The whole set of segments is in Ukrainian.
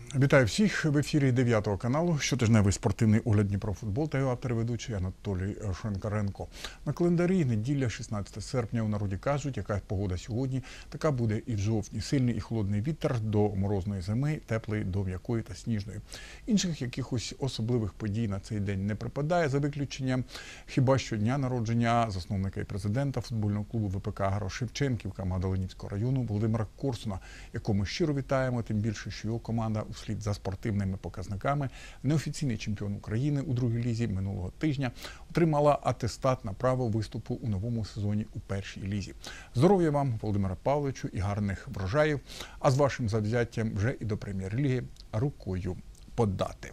Вітаю всіх в ефірі 9 каналу. Щотижневий спортивний огляд Дніпро-футбол та його автор-ведучий Анатолій Шенкаренко. На календарі неділя, 16 серпня. У народі кажуть, яка погода сьогодні, така буде і в жовтні. Сильний і холодний вітер до морозної зими, теплий до м'якої та сніжної. Інших якихось особливих подій на цей день не припадає, за виключенням хіба що дня народження засновника і президента футбольного клубу ВПК Агро-Шевченківка Магдалинівського району Володимира Корсуна, якого ми щиро вітаємо, тим більше, що його команда услід за спортивними показниками, неофіційний чемпіон України у другій лізі минулого тижня, отримала атестат на право виступу у новому сезоні у першій лізі. Здоров'я вам, Володимире Павловичу, і гарних врожаїв, а з вашим завзяттям вже і до прем'єр-ліги рукою подати.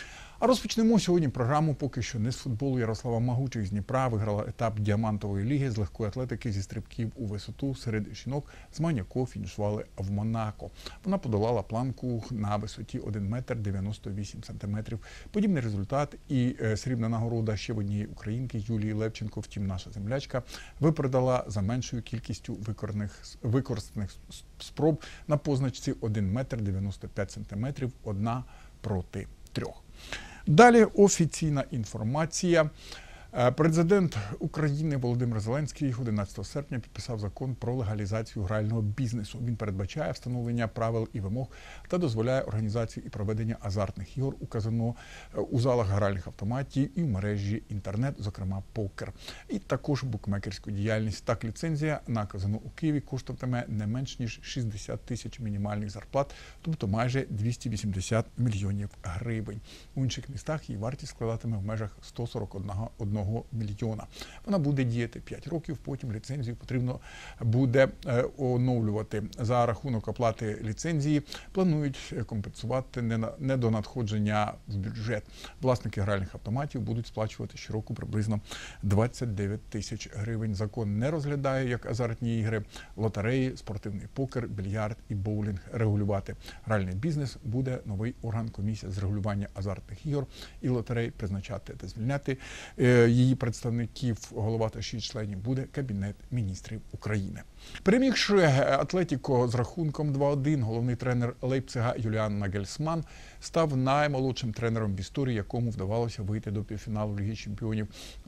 А розпочнемо сьогодні програму поки що не з футболу. Ярослава Магучих з Дніпра виграла етап Діамантової ліги з легкої атлетики зі стрибків у висоту серед жінок. З Маньяко фінішували в Монако. Вона подолала планку на висоті 1 метр 98 сантиметрів. Подібний результат і срібна нагорода ще в однієї українки Юлії Левченко. Втім, наша землячка випередила за меншою кількістю використаних спроб на позначці 1 метр 95 сантиметрів, 1 проти 3. Далі офіційна інформація. Президент України Володимир Зеленський 11 серпня підписав закон про легалізацію грального бізнесу. Він передбачає встановлення правил і вимог та дозволяє організацію і проведення азартних ігор у казино, у залах гральних автоматів і в мережі інтернет, зокрема покер. І також букмекерську діяльність. Так, ліцензія на казино у Києві коштуватиме не менш ніж 60 тисяч мінімальних зарплат, тобто майже 280 мільйонів гривень. У інших містах її вартість складатиме в межах 141 мільйона. Вона буде діяти 5 років, потім ліцензію потрібно буде оновлювати. За рахунок оплати ліцензії планують компенсувати недонадходження в бюджет. Власники гральних автоматів будуть сплачувати щороку приблизно 29 тисяч гривень. Закон не розглядає як азартні ігри, лотереї, спортивний покер, більярд і боулінг. Регулювати гральний бізнес буде новий орган – комісія з регулювання азартних ігор і лотерей. Призначати та звільняти її представників, голова та 6 членів буде Кабінет міністрів України. Перемігши Атлетіко з рахунком 2-1, головний тренер Лейпцига Юліан Нагельсман став наймолодшим тренером в історії, якому вдавалося вийти до півфіналу Ліги чемпіонів.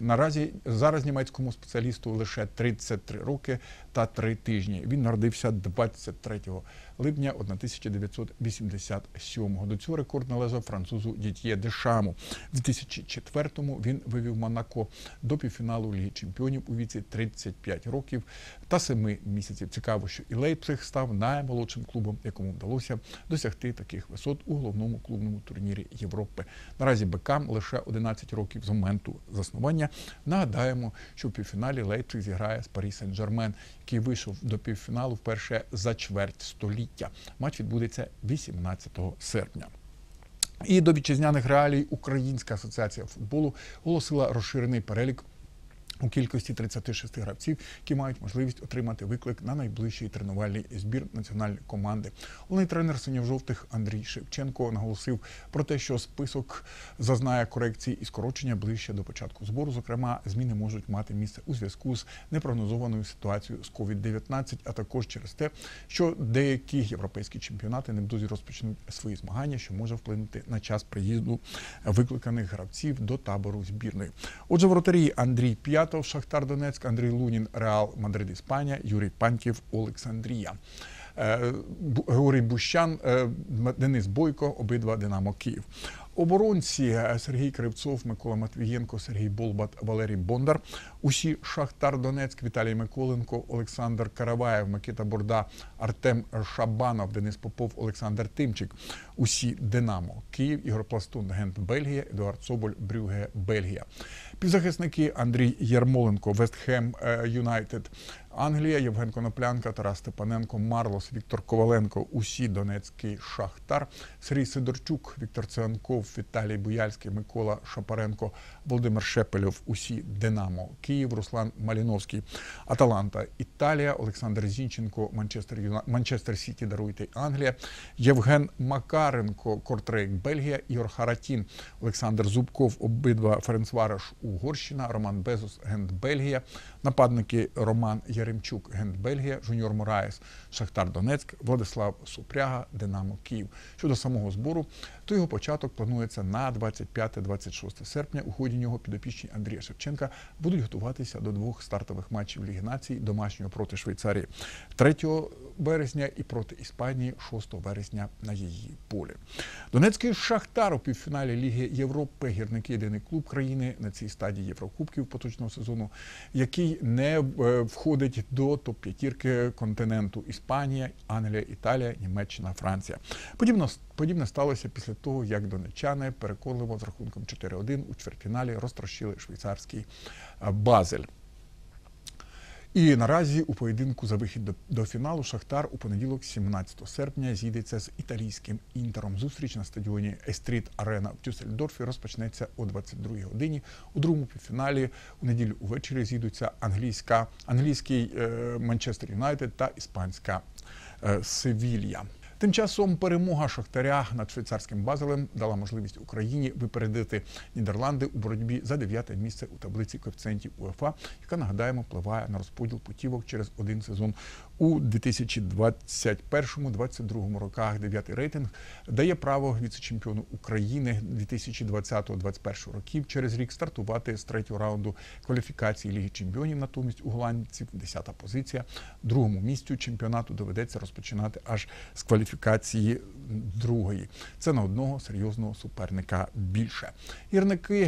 Зараз німецькому спеціалісту лише 33 роки та 3 тижні. Він народився 23 липня 1987-го. До цього рекорд належав французу Дід'є Дешаму. В 2004-му він вивів Монако до півфіналу Ліги чемпіонів у віці 35 років та 7 місяців. Цікаво, що і Лейпциг став наймолодшим клубом, якому вдалося досягти таких висот у головному клубному турнірі Європи. Наразі БКам лише 11 років з моменту заснування. Нагадаємо, що в півфіналі Лейпциг зіграє з Парі Сен-Жермен, який вийшов до півфіналу вперше за чверть століття. Матч відбудеться 18 серпня. І до вітчизняних реалій Українська асоціація футболу оголосила розширений перелік у кількості 36 гравців, які мають можливість отримати виклик на найближчий тренувальний збір національної команди. Головний тренер синьо-жовтих Андрій Шевченко наголосив про те, що список зазнає корекції і скорочення ближче до початку збору. Зокрема, зміни можуть мати місце у зв'язку з непрогнозованою ситуацією з COVID-19, а також через те, що деякі європейські чемпіонати невдовзі розпочнуть свої змагання, що може вплинути на час приїзду викликаних гравців до табору збірної. Отже, воротарі Андрій П'ятов, Шахтар Донецьк, Андрій Лунін, Реал Мадрид Іспанія, Юрій Паньків, Олександрія. Георгій Бущан, Денис Бойко, обидва Динамо Київ. Оборонці Сергій Кривцов, Микола Матвієнко, Сергій Болбат, Валерій Бондар. Усі Шахтар Донецьк, Віталій Миколенко, Олександр Караваєв, Микита Бурда, Артем Шабанов, Денис Попов, Олександр Тимчик. Усі Динамо Київ, Ігор Пластун, Гент Бельгія, Едуард Соболь, Брюгге Бельгія. Півзахисники Андрій Ярмоленко, Вестхем Юнайтед, Англія, Євген Коноплянка, Тарас Степаненко, Марлос, Віктор Коваленко, усі Донецький Шахтар, Сергій Сидорчук, Віктор Циганков, Віталій Буяльський, Микола Шапаренко, Володимир Шепельов, усі Динамо Київ, Руслан Маліновський, Аталанта Італія, Олександр Зінченко, Манчестер Сіті, даруйте, Англія, Євген Макаренко, Кортрейк Бельгія, Ігор Харатін, Олександр Зубков, обидва Ференцвареш Угорщина, Роман Безус, Гент Бельгія, нападники Роман Ярмоленко, Яремчук, Гент Бельгія, Жуніор Мораєс, Шахтар Донецьк, Владислав Супряга, Динамо Київ. Щодо самого збору, то його початок планується на 25-26 серпня. У ході нього підопічні Андрія Шевченка будуть готуватися до двох стартових матчів Ліги націй, домашнього проти Швейцарії 3 березня і проти Іспанії 6 вересня на її полі. Донецький Шахтар у півфіналі Ліги Європи. Гірники – єдиний клуб країни на цій стадії Єврокубків поточного сезону, який не входить до топ-5 континенту. Іспанія, Англія, Італія, Німеччина, Франція. Подібне сталося після того, як донеччани переконливо з рахунком 4-1 у чвертьфіналі розтрощили швейцарський Базель. І наразі у поєдинку за вихід до фіналу Шахтар у понеділок, 17 серпня, зійдеться з італійським Інтером. Зустріч на стадіоні Естріт Арена в Дюссельдорфі розпочнеться о 22-й годині. У другому півфіналі у неділю увечері зійдуться англійський Манчестер Юнайтед та іспанська Севілья. Тим часом перемога Шахтаря над швейцарським Базелем дала можливість Україні випередити Нідерланди у боротьбі за 9-те місце у таблиці коефіцієнтів УЄФА, яка, нагадаємо, впливає на розподіл путівок через один сезон. У 2021-2022 роках 9-й рейтинг дає право віце-чемпіону України 2020-2021 років через рік стартувати з 3-го раунду кваліфікації Ліги чемпіонів. Натомість у голландців 10-та позиція. Другому місцю чемпіонату доведеться розпочинати аж з кваліфікації 2-ї. Це на одного серйозного суперника більше. Гірники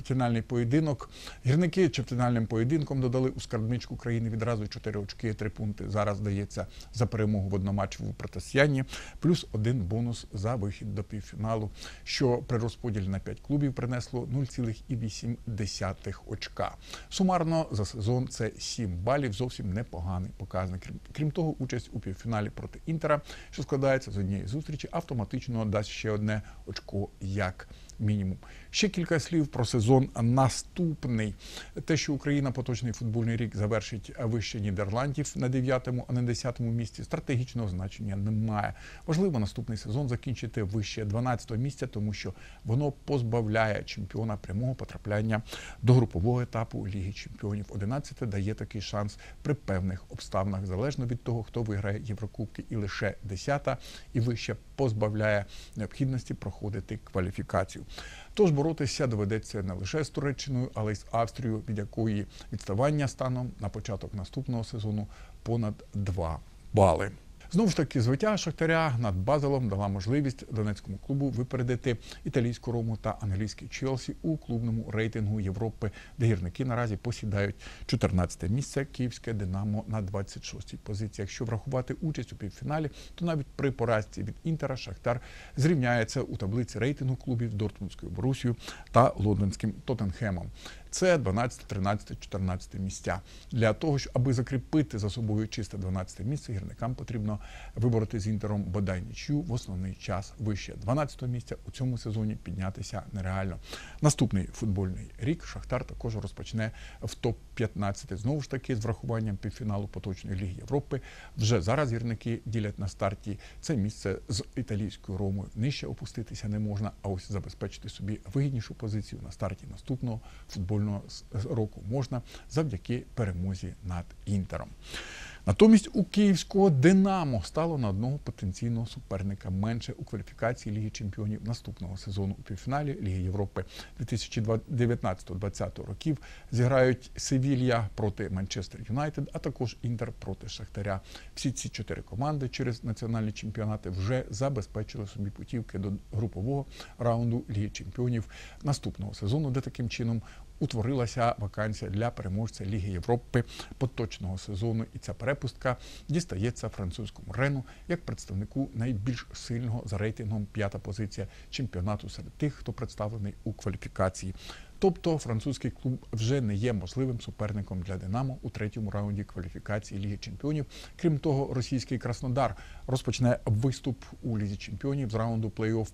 чвертьфінальним поєдинком додали у скарбничку країни відразу 4 очки, 3 пункти. Зараз дається за перемогу в одноматчевому протистоянні, плюс 1 бонус за вихід до півфіналу, що при розподілі на 5 клубів принесло 0,8 очка. Сумарно за сезон це 7 балів, зовсім непоганий показник. Крім того, участь у півфіналі проти Інтера, що складається з однієї зустрічі, автоматично дасть ще 1 очко як мінімум. Ще кілька слів про сезон наступний. Те, що Україна поточний футбольний рік завершить вище Нідерландів на 9-му, а не 10-му місці, стратегічного значення немає. Важливо наступний сезон закінчити вище 12-го місця, тому що воно позбавляє чемпіона прямого потрапляння до групового етапу Ліги чемпіонів. 11-те дає такий шанс при певних обставинах, залежно від того, хто виграє Єврокубки, і лише 10-та і вище позбавляє необхідності проходити кваліфікацію. Тож боротися доведеться не лише з Туреччиною, але й з Австрією, від якої відставання станом на початок наступного сезону понад 2 бали. Знову ж таки, звиття Шахтаря над Базелом дала можливість донецькому клубу випередити італійську Рому та англійський Челсі у клубному рейтингу Європи, де гірники наразі посідають 14-те місце, київське Динамо на 26-й позиції. Якщо врахувати участь у півфіналі, то навіть при поразці від Інтера Шахтар зрівняється у таблиці рейтингу клубів з Дортмундською Борусією та лондонським Тоттенхемом. Це 12, 13, 14 місця. Для того, аби закріпити за собою чисте 12 місце, гірникам потрібно вибороти з Інтером бодай нічию в основний час. Вище 12-го місця у цьому сезоні піднятися нереально. Наступний футбольний рік Шахтар також розпочне в топ-15. Знову ж таки, з врахуванням півфіналу поточної Ліги Європи. Вже зараз гірники ділять на старті це місце з італійською Ромою. Нижче опуститися не можна, а ось забезпечити собі вигіднішу позицію на старті наступного футбольного року можна завдяки перемозі над Інтером. Натомість у київського «Динамо» стало на одного потенційного суперника менше у кваліфікації Ліги чемпіонів наступного сезону. У півфіналі Ліги Європи 2019-2020 років зіграють Севілья проти Манчестер Юнайтед, а також Інтер проти Шахтаря. Всі ці 4 команди через національні чемпіонати вже забезпечили собі путівки до групового раунду Ліги чемпіонів наступного сезону, де таким чином утворилася вакансія для переможця Ліги Європи поточного сезону. І ця перепустка дістається французькому Рену як представнику найбільш сильного за рейтингом 5-та позиція чемпіонату серед тих, хто представлений у кваліфікації. Тобто французький клуб вже не є можливим суперником для «Динамо» у 3-му раунді кваліфікації Ліги чемпіонів. Крім того, російський Краснодар розпочне виступ у Лізі чемпіонів з раунду плей-офф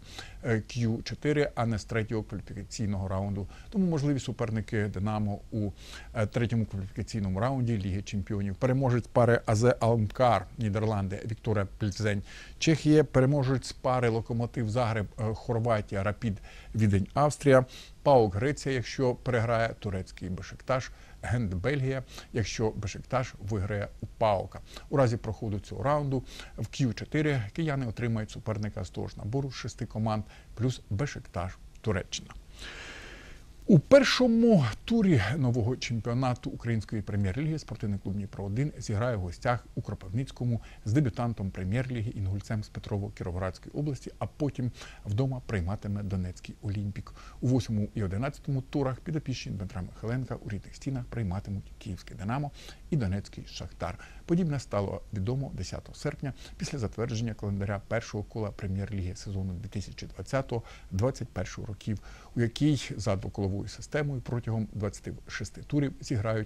Q4, а не з 3-го кваліфікаційного раунду. Тому можливі суперники «Динамо» у 3-му кваліфікаційному раунді Ліги чемпіонів. Переможець пари АЗ Алмкар, Нідерланди, Вікторія Пльзень, Чехія, переможець пари Локомотив Загреб, Хорватія, Рапід Відень, Австрія, ПАОК Греція, якщо переграє турецький Бешикташ, Гент Бельгія, якщо Бешикташ виграє у ПАОКа. У разі проходу цього раунду в Q4 кияни отримають суперника з того ж набору з 6 команд, плюс Бешикташ Туреччина. У першому турі нового чемпіонату Української прем'єр-ліги спортивний клуб «Дніпро-1» зіграє в гостях у Кропивницькому з дебютантом прем'єр-ліги інгульцем з Петрово-Кіровоградської області, а потім вдома прийматиме Донецький «Олімпік». У 8 і 11 турах підопічні Дмитра Михайленка у рідних стінах прийматимуть Київське «Динамо» і Донецький «Шахтар». Подібне стало відомо 10 серпня після затвердження календаря першого кола прем'єр-ліги сезону 2020-2021 років, у якій за двоколовою системою протягом 26 турів зіграють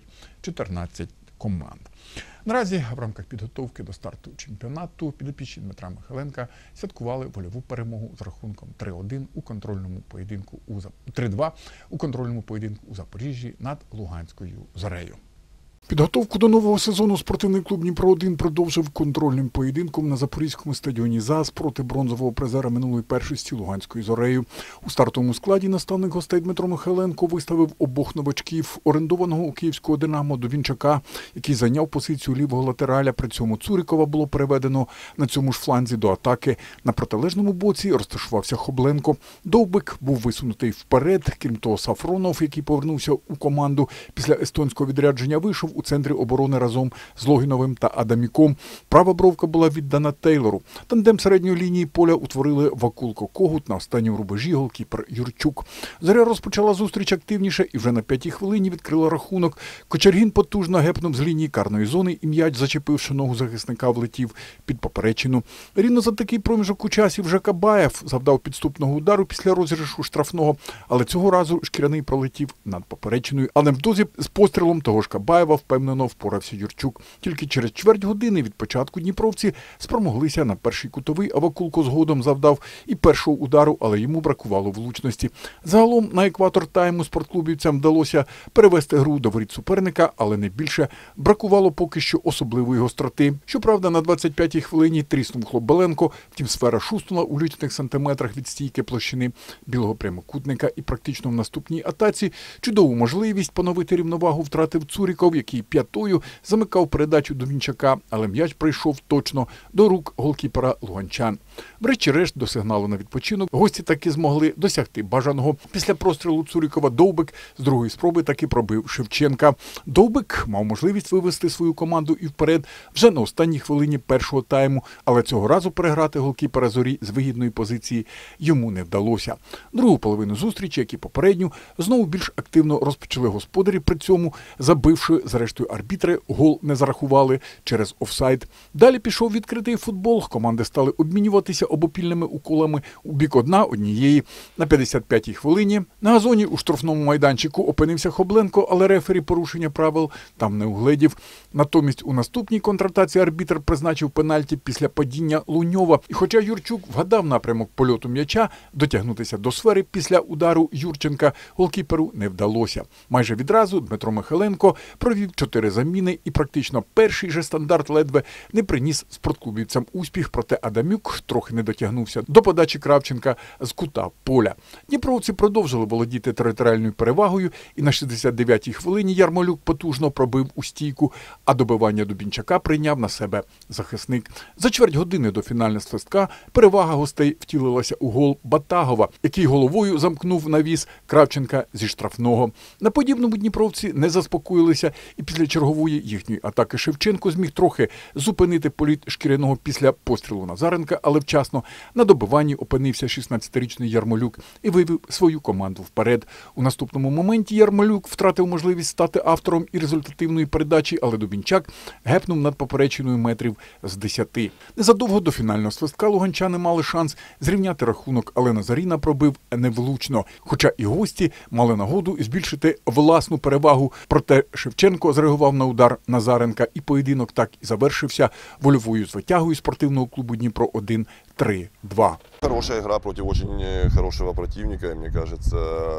14 команд. Наразі в рамках підготовки до старту чемпіонату підопічні Дмитра Михайленка святкували вольову перемогу з рахунком 3-1 у контрольному поєдинку 3-2 у контрольному поєдинку у Запоріжжі над Луганською «Зорею». Підготовку до нового сезону спортивний клуб «Дніпро-1» продовжив контрольним поєдинком на Запорізькому стадіоні ЗАЗ проти бронзового призера минулої першості Луганською «Зорею». У стартовому складі наставник гостей Дмитро Михайленко виставив обох новачків, орендованого у київського «Динамо» Дубінчака, який зайняв позицію лівого латераля. При цьому Цурікова було переведено на цьому ж фланзі до атаки. На протилежному боці розташувався Хобленко. Довбик був висунутий вперед. Крім того, Сафронов, який повернувся у команду після естонського відрядження, вийшов у центрі оборони разом з Логіновим та Адаміком. Права бровка була віддана Тейлору. Тандем середньої лінії поля утворили Вакулко-Когут, на останньому рубежі голкіпер Юрчук. «Зоря» розпочала зустріч активніше і вже на 5-й хвилині відкрила рахунок. Кочергін потужно гепнув з лінії карної зони і м'яч, зачепивши ногу захисника, влетів під поперечину. Рівно за такий проміжок у часі вже Кабаєв завдав підступного удару після розіграшу штрафного, але цього разу шкіряний пролетів над поперечиною. А невдовзі з пострілом того ж Кабаєва впевнено впорався Юрчук. Тільки через чверть години від початку дніпровці спромоглися на перший кутовий, а Вакулко згодом завдав і першого удару, але йому бракувало влучності. Загалом на екватор тайму спортклубівцям вдалося перевести гру до воріт суперника, але не більше. Бракувало поки що особливої гостроти. Щоправда, на 25-й хвилині тріснув Хлобеленко, втім сфера шустнула у лічних сантиметрах від стійки площини білого прямокутника і практично в наступній атаці чудову можливість поновити рівновагу втратив Цуріков, який п'ятою замикав передачу Дубінчака, але м'яч прийшов точно до рук голкіпера луганчан. Врешті-решт до сигналу на відпочинок гості таки змогли досягти бажаного. Після прострілу Цурікова Довбик з другої спроби таки пробив Шевченка. Довбик мав можливість вивести свою команду і вперед вже на останній хвилині першого тайму, але цього разу переграти голкіпера «Зорі» з вигідної позиції йому не вдалося. Другу половину зустрічі, як і попередню, знову більш активно розпочали господарі, при цьому забивши, зрештою арбітри, гол не зарахували через офсайд. Далі пішов відкритий футбол, команди стали обмінюватися обопільними уколами у бік одна однієї. На 55-й хвилині на газоні у штрафному майданчику опинився Хобленко, але рефері порушення правил там не угледів. Натомість у наступній контратаці арбітр призначив пенальті після падіння Луньова. І хоча Юрчук вгадав напрямок польоту м'яча, дотягнутися до сфери після удару Юрченка голкіперу не вдалося. Майже відразу Дмитро Михайленко провів 4 заміни і практично перший же стандарт ледве не приніс спортклубівцям успіх, проте Адамюк трохи не дотягнувся до подачі Кравченка з кута поля. Дніпровці продовжили володіти територіальною перевагою і на 69-й хвилині Ярмолюк потужно пробив у стійку, а добивання Дубінчака прийняв на себе захисник. За чверть години до фінального свистка перевага гостей втілилася у гол Батагова, який головою замкнув навіс Кравченка зі штрафного. На подібному дніпровці не заспокоїлися і після чергової їхньої атаки Шевченко зміг трохи зупинити політ шкіряного після пострілу Назаренка, але вчасно на добиванні опинився 16-річний Ярмолюк і вивів свою команду вперед. У наступному моменті Ярмолюк втратив можливість стати автором і результативної передачі, але Дубінчак гепнув над поперечиною метрів з 10. Незадовго до фінального свистка луганчани мали шанс зрівняти рахунок, але Назаріна пробив невлучно. Хоча і гості мали нагоду збільшити власну перевагу, проте Шевченко зреагував на удар Назаренка і поєдинок так і завершився вольовою звитягою спортивного клубу «Дніпро-1» 3-2. Хорошая игра против очень хорошего противника. И мне кажется,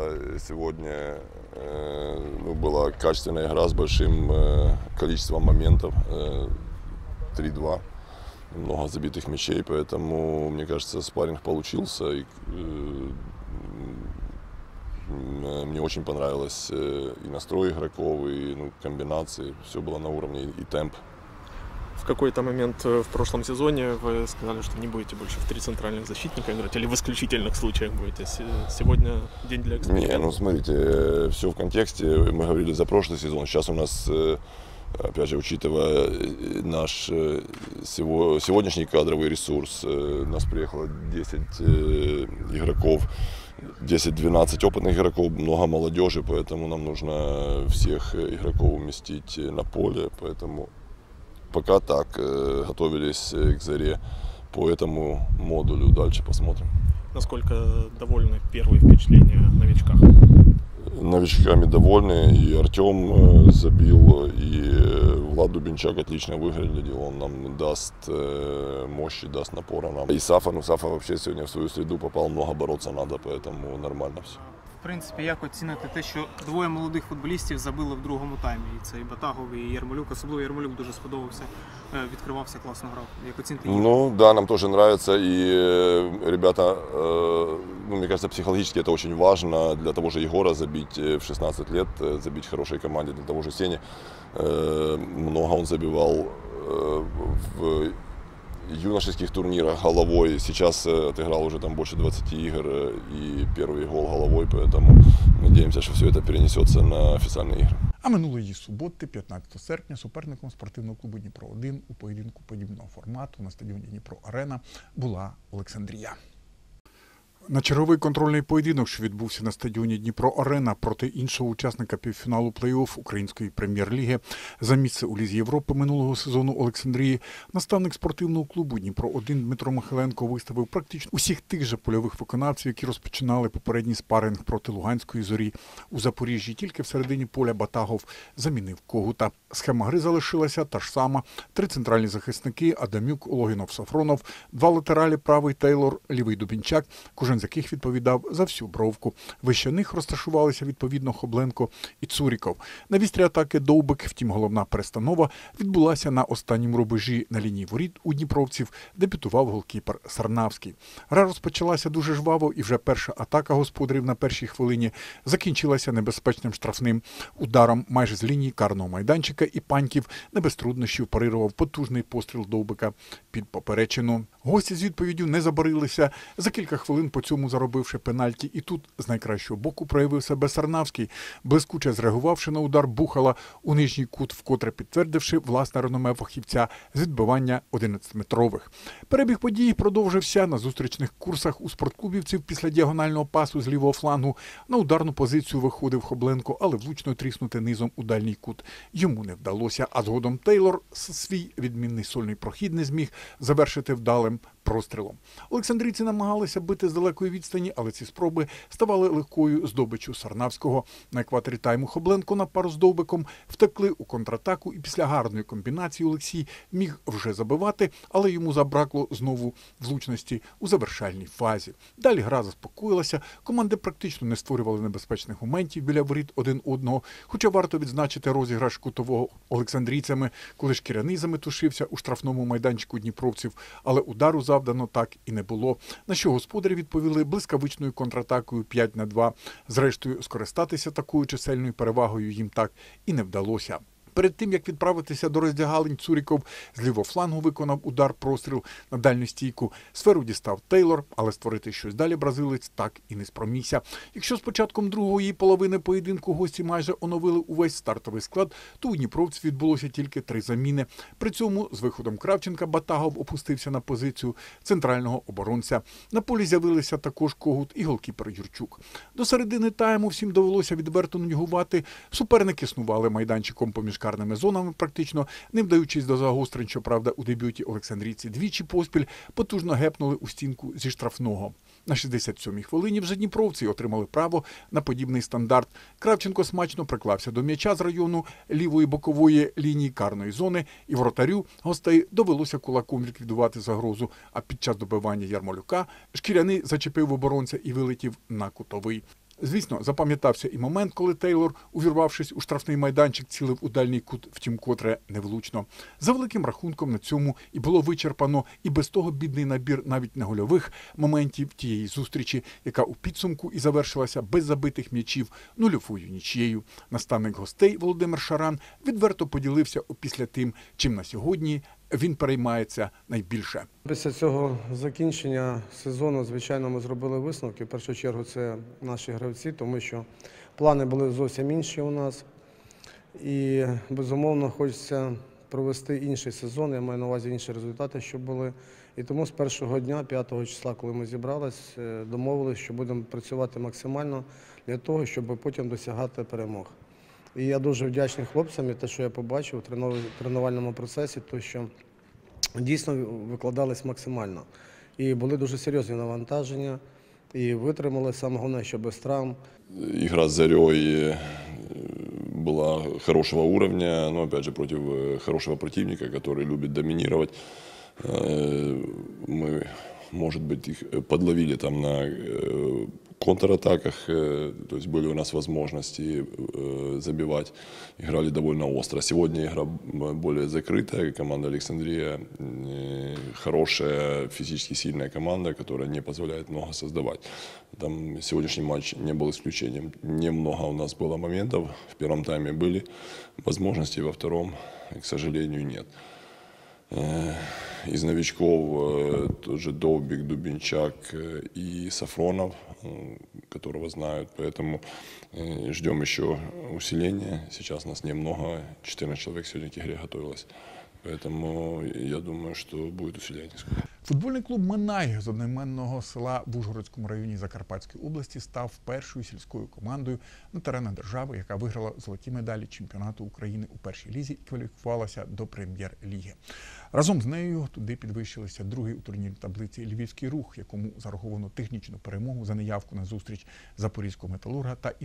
сегодня была качественная игра с большим количеством моментов. 3-2. Много забитых мячей, поэтому, мне кажется, спарринг получился. И Мне очень понравилось и настрой игроков, и комбинации. Все было на уровне, и темп. В какой-то момент в прошлом сезоне вы сказали, что не будете больше в 3 центральных защитника играть, или в исключительных случаях будете. Сегодня день для эксперимента. Не, смотрите, все в контексте. Мы говорили за прошлый сезон. Сейчас у нас, опять же, учитывая наш сегодняшний кадровый ресурс, у нас приехало 10 игроков, 10-12 опытных игроков, много молодежи, поэтому нам нужно всех игроков уместить на поле. Поэтому пока так, готовились к заре по этому модулю, дальше посмотрим. Насколько довольны первые впечатления о новичках? Новичками довольны, и Артем забил, и Влад Дубенчак отлично выглядел, он нам даст мощи, даст напора нам. И Сафа вообще сегодня в свою среду попал, много бороться надо, поэтому нормально все. В принципі, як оцінити те, що двоє молодих футболістів забили в другому таймі? І це і Батагов, і Ярмолюк. Особливо Ярмолюк дуже сподобався, відкривався, класно грав. Як оцінити їх? Ну да, нам тоже нравится, и ребята, мне кажется, психологически это очень важно для того же Егора забить в 16 лет, забить хорошей команде, для того же Сени. Много он забивал в юношеских турнирах головой. Сейчас отыграл уже там больше 20 игр и первый гол головой, поэтому надеемся, что все это перенесется на официальные игры. А минулої суботи, 15 серпня, суперником спортивного клубу Дніпро-1 у поєдинку подібного формату на стадіоні Дніпро-Арена була Олександрія. На черговий контрольний поєдинок, що відбувся на стадіоні Дніпро-Арена проти іншого учасника півфіналу плей-офф Української прем'єр-ліги за місце у Лізі Європи минулого сезону Олександрії, наставник спортивного клубу Дніпро-1 Дмитро Михайленко виставив практично усіх тих же польових виконавців, які розпочинали попередній спаринг проти Луганської зорі. У Запоріжжі тільки в середині поля Батагов замінив Когута. Схема гри залишилася та ж сама. 3 центральні захисники – Адамюк, Логінов, Сафронов, 2 латералі – правий Тейлор, лівий Дубінчак, кожен з яких відповідав за всю бровку. Вище них розташувалися відповідно Хобленко і Цуріков. На вістрі атаки Довбик, втім головна перестанова відбулася на останньому рубежі на лінії воріт у дніпровців, дебютував голкіпер Сарнавський. Гра розпочалася дуже жваво, і вже перша атака господарів на першій хвилині закінчилася небезпечним штрафним ударом майже з лінії карного майданчика, і Паньків не без труднощів парирував потужний постріл Довбика під поперечину. Гості з відповіддю не забарилися. За кілька хвилин по цьому заробивши пенальті, і тут з найкращого боку проявив себе Сарнавський, блискуче зреагувавши на удар Бухала у нижній кут, вкотре підтвердивши власне реноме фахівця з відбивання 11-метрових. Перебіг подій продовжився на зустрічних курсах у спортклубівців після діагонального пасу з лівого флангу. На ударну позицію виходив Хобленко, але влучно тріснути низом у дальній кут йому не вдалося, а згодом Тейлор свій відмінний сольний прохід не зміг завершити вдалим прострілом. Олександрійці намагалися бити з далекої відстані, але ці спроби ставали легкою здобиччю Сарнавського. На екваторі тайму Хобленко на пару з Довбиком втекли у контратаку, і після гарної комбінації Олексій міг вже забивати, але йому забракло знову влучності у завершальній фазі. Далі гра заспокоїлася, команди практично не створювали небезпечних моментів біля воріт один одного, хоча варто відзначити розіграш кутового олександрійцями, коли Шкіряний заметушився у штрафному майданчику дніпровців, але удару завдано так і не було, на що господарі відповіли блискавичною контратакою 5-2. Зрештою, скористатися такою чисельною перевагою їм так і не вдалося. Перед тим, як відправитися до роздягалень, Цуріков з лівого флангу виконав удар-простріл на дальню стійку. Сферу дістав Тейлор, але створити щось далі бразилець так і не спромігся. Якщо з початком другої половини поєдинку гості майже оновили увесь стартовий склад, то у дніпровців відбулося тільки 3 заміни. При цьому з виходом Кравченка Батагов опустився на позицію центрального оборонця. На полі з'явилися також Когут і голкіпер Юрчук. До середини тайму всім довелося відверто нудьгувати. Суперники снували майданчиком поміж карними зонами, практично не вдаючись до загострень. Щоправда, у дебюті олександрійці двічі поспіль потужно гепнули у стінку зі штрафного. На 67-й хвилині вже дніпровці отримали право на подібний стандарт. Кравченко смачно приклався до м'яча з району лівої бокової лінії карної зони, і воротарю гостей довелося кулаком ліквідувати загрозу, а під час добивання Ярмолюка Шкіряний зачепив оборонця і вилетів на кутовий. Звісно, запам'ятався і момент, коли Тейлор, увірвавшись у штрафний майданчик, цілив у дальній кут, втім котре невлучно. За великим рахунком на цьому і було вичерпано і без того бідний набір навіть не гольових моментів тієї зустрічі, яка у підсумку і завершилася без забитих м'ячів, нульовою нічією. Наставник гостей Володимир Шаран відверто поділився опісля тим, чим на сьогодні він переймається найбільше. Після цього закінчення сезону, звичайно, ми зробили висновки. В першу чергу це наші гравці, тому що плани були зовсім інші у нас. І, безумовно, хочеться провести інший сезон, я маю на увазі інші результати, щоб були. І тому з першого дня, 5 числа, коли ми зібрались, домовились, що будемо працювати максимально для того, щоб потім досягати перемог. І я дуже вдячний хлопцям, і те, що я побачив у тренувальному процесі, то що дійсно викладались максимально. І були дуже серйозні навантаження, і витримали, саме головне, що без травм. Игра с «Зарей» была хорошего уровня, но опять же против хорошего противника, который любит доминировать. Мы, может быть, их подловили там на контратаках, то есть были у нас возможности забивать, играли довольно остро. Сегодня игра более закрытая, команда «Александрия» хорошая, физически сильная команда, которая не позволяет много создавать. Там сегодняшний матч не был исключением. Немного у нас было моментов, в первом тайме были возможности, во втором, к сожалению, нет. Из новичков тоже Довбик, Дубинчак и Сафронов, которого знают, поэтому ждем еще усиления. Сейчас нас немного, 14 человек сегодня к игре готовилось, поэтому я думаю, что будет усиление скоро. Футбольний клуб «Минай» з одноіменного села в Ужгородському районі Закарпатської області став першою сільською командою на теренах держави, яка виграла золоті медалі чемпіонату України у першій лізі і кваліфікувалася до прем'єр-ліги. Разом з нею туди підвищилися другий у турнірній таблиці Львівський рух, якому зараховано технічну перемогу за неявку на зустріч Запорізького металурга, та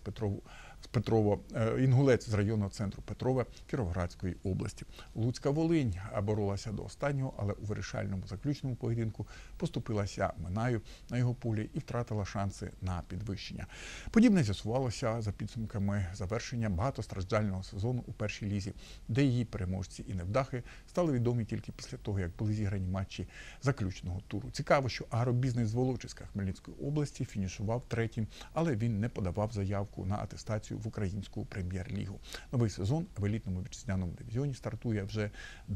Інгулець з районного центру Петрове Кіровоградської області. Луцька Волинь боролася до останнього, але у вирішальному заключному поєдинку поступилася Минаю на його полі і втратила шанси на підвищення. Подібне з'ясувалося за підсумками завершення багатостраждального сезону у першій лізі, де її переможці і невдахи стали відомі тільки після того, як були зіграні матчі заключного туру. Цікаво, що агробізнес з Волочиська Хмельницької області фінішував третім, але він не подавав заявку на атестацію в українську прем'єр-лігу. Новий сезон в елітному вітчизняному дивізіоні стартує вже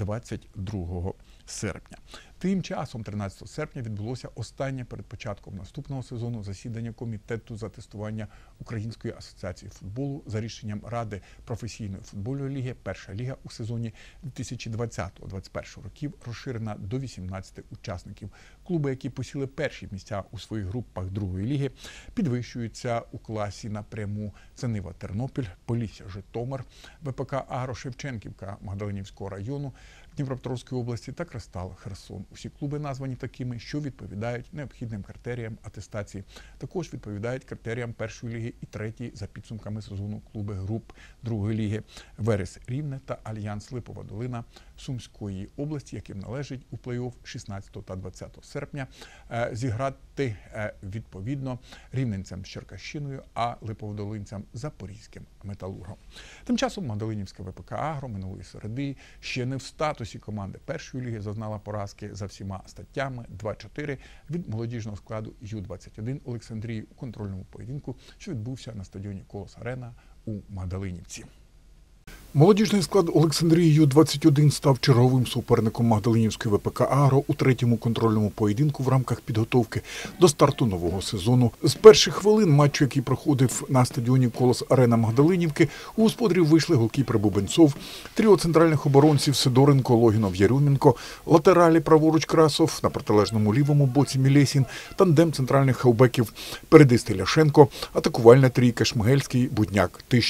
22 серпня. Тим часом, 13 серпня, відбулося останнє перед початком наступного сезону засідання Комітету з атестування Української асоціації футболу за рішенням Ради професійної футбольної ліги. Перша ліга у сезоні 2020-2021 років розширена до 18 учасників. Клуби, які посіли перші місця у своїх групах другої ліги, підвищуються у класі напряму. Це Нива Тернопіль, Полісся Житомир, ВПК Агро Шевченківка Магдаленівського району Дніпропетровської області та Кристал Херсон. Усі клуби названі такими, що відповідають необхідним критеріям атестації. Також відповідають критеріям першої ліги і третьої за підсумками сезону клуби груп другої ліги Верес Рівне та Альянс Липова Долина Сумської області, яким належить у плей-офф 16 та 20 серпня зіграти відповідно рівненцям з Черкащиною, а липоводолинцям з Запорізьким металургом. Тим часом Магдаленівська ВПК Агро минулої середи ще не в статусі команди першої ліги зазнала поразки за всіма статтями 2-4 від молодіжного складу Ю-21 Олександрії у контрольному поєдинку, що відбувся на стадіоні Колос Арена у Магдаленівці. Молодіжний склад Олександрії Ю-21 став черговим суперником Магдаленівської ВПК «Агро» у третьому контрольному поєдинку в рамках підготовки до старту нового сезону. З перших хвилин матчу, який проходив на стадіоні Колос Арена Магдаленівки, у господарів вийшли голкіпер Бубенцов, тріо центральних оборонців Сидоренко, Логінов, Єрюменко, латералі праворуч Красов, на протилежному лівому боці Мілєсін, тандем центральних хавбеків, передисти Ляшенко, атакувальна трійка Шмигельський, Будняк, Тищенко.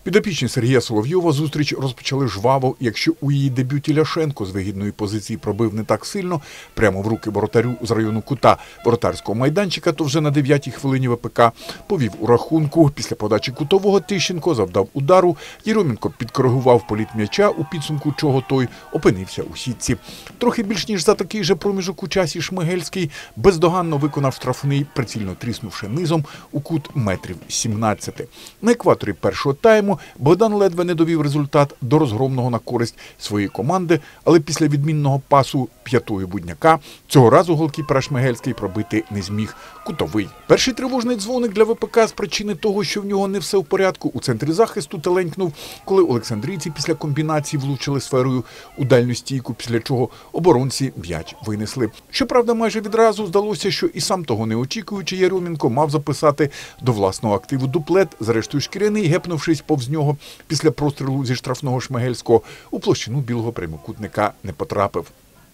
Підопічні Сергія Соловйова зустріч розпочали жваво. Якщо у її дебюті Ляшенко з вигідної позиції пробив не так сильно, прямо в руки воротарю з району кута воротарського майданчика, то вже на 9-й хвилині ВПК повів у рахунку. Після подачі кутового Тищенко завдав удару, Єрьомінко підкоригував політ м'яча, у підсумку чого той опинився у сітці. Трохи більш ніж за такий же проміжок у часі Шмигельський бездоганно виконав штрафний, прицільно тріснувши низом у кут метрів 17. На екваторі першого тайму Богдан ледве не довів результат до розгромного на користь своєї команди, але після відмінного пасу п'ятою Будняка цього разу голкіпера Шмигельський пробити не зміг. Кутовий. Перший тривожний дзвоник для ВПК з причини того, що в нього не все в порядку, у центрі захисту теленькнув, коли олександрійці після комбінації влучили сферою у дальню стійку, після чого оборонці м'яч винесли. Щоправда, майже відразу здалося, що і сам того не очікуючи, Єрьомінко мав записати до власного активу дуплет, зрештою Шкіряний, гепнувшись повз нього після прострілу зі штрафного Шмигельського, у площину білого прямокутника не потрапив.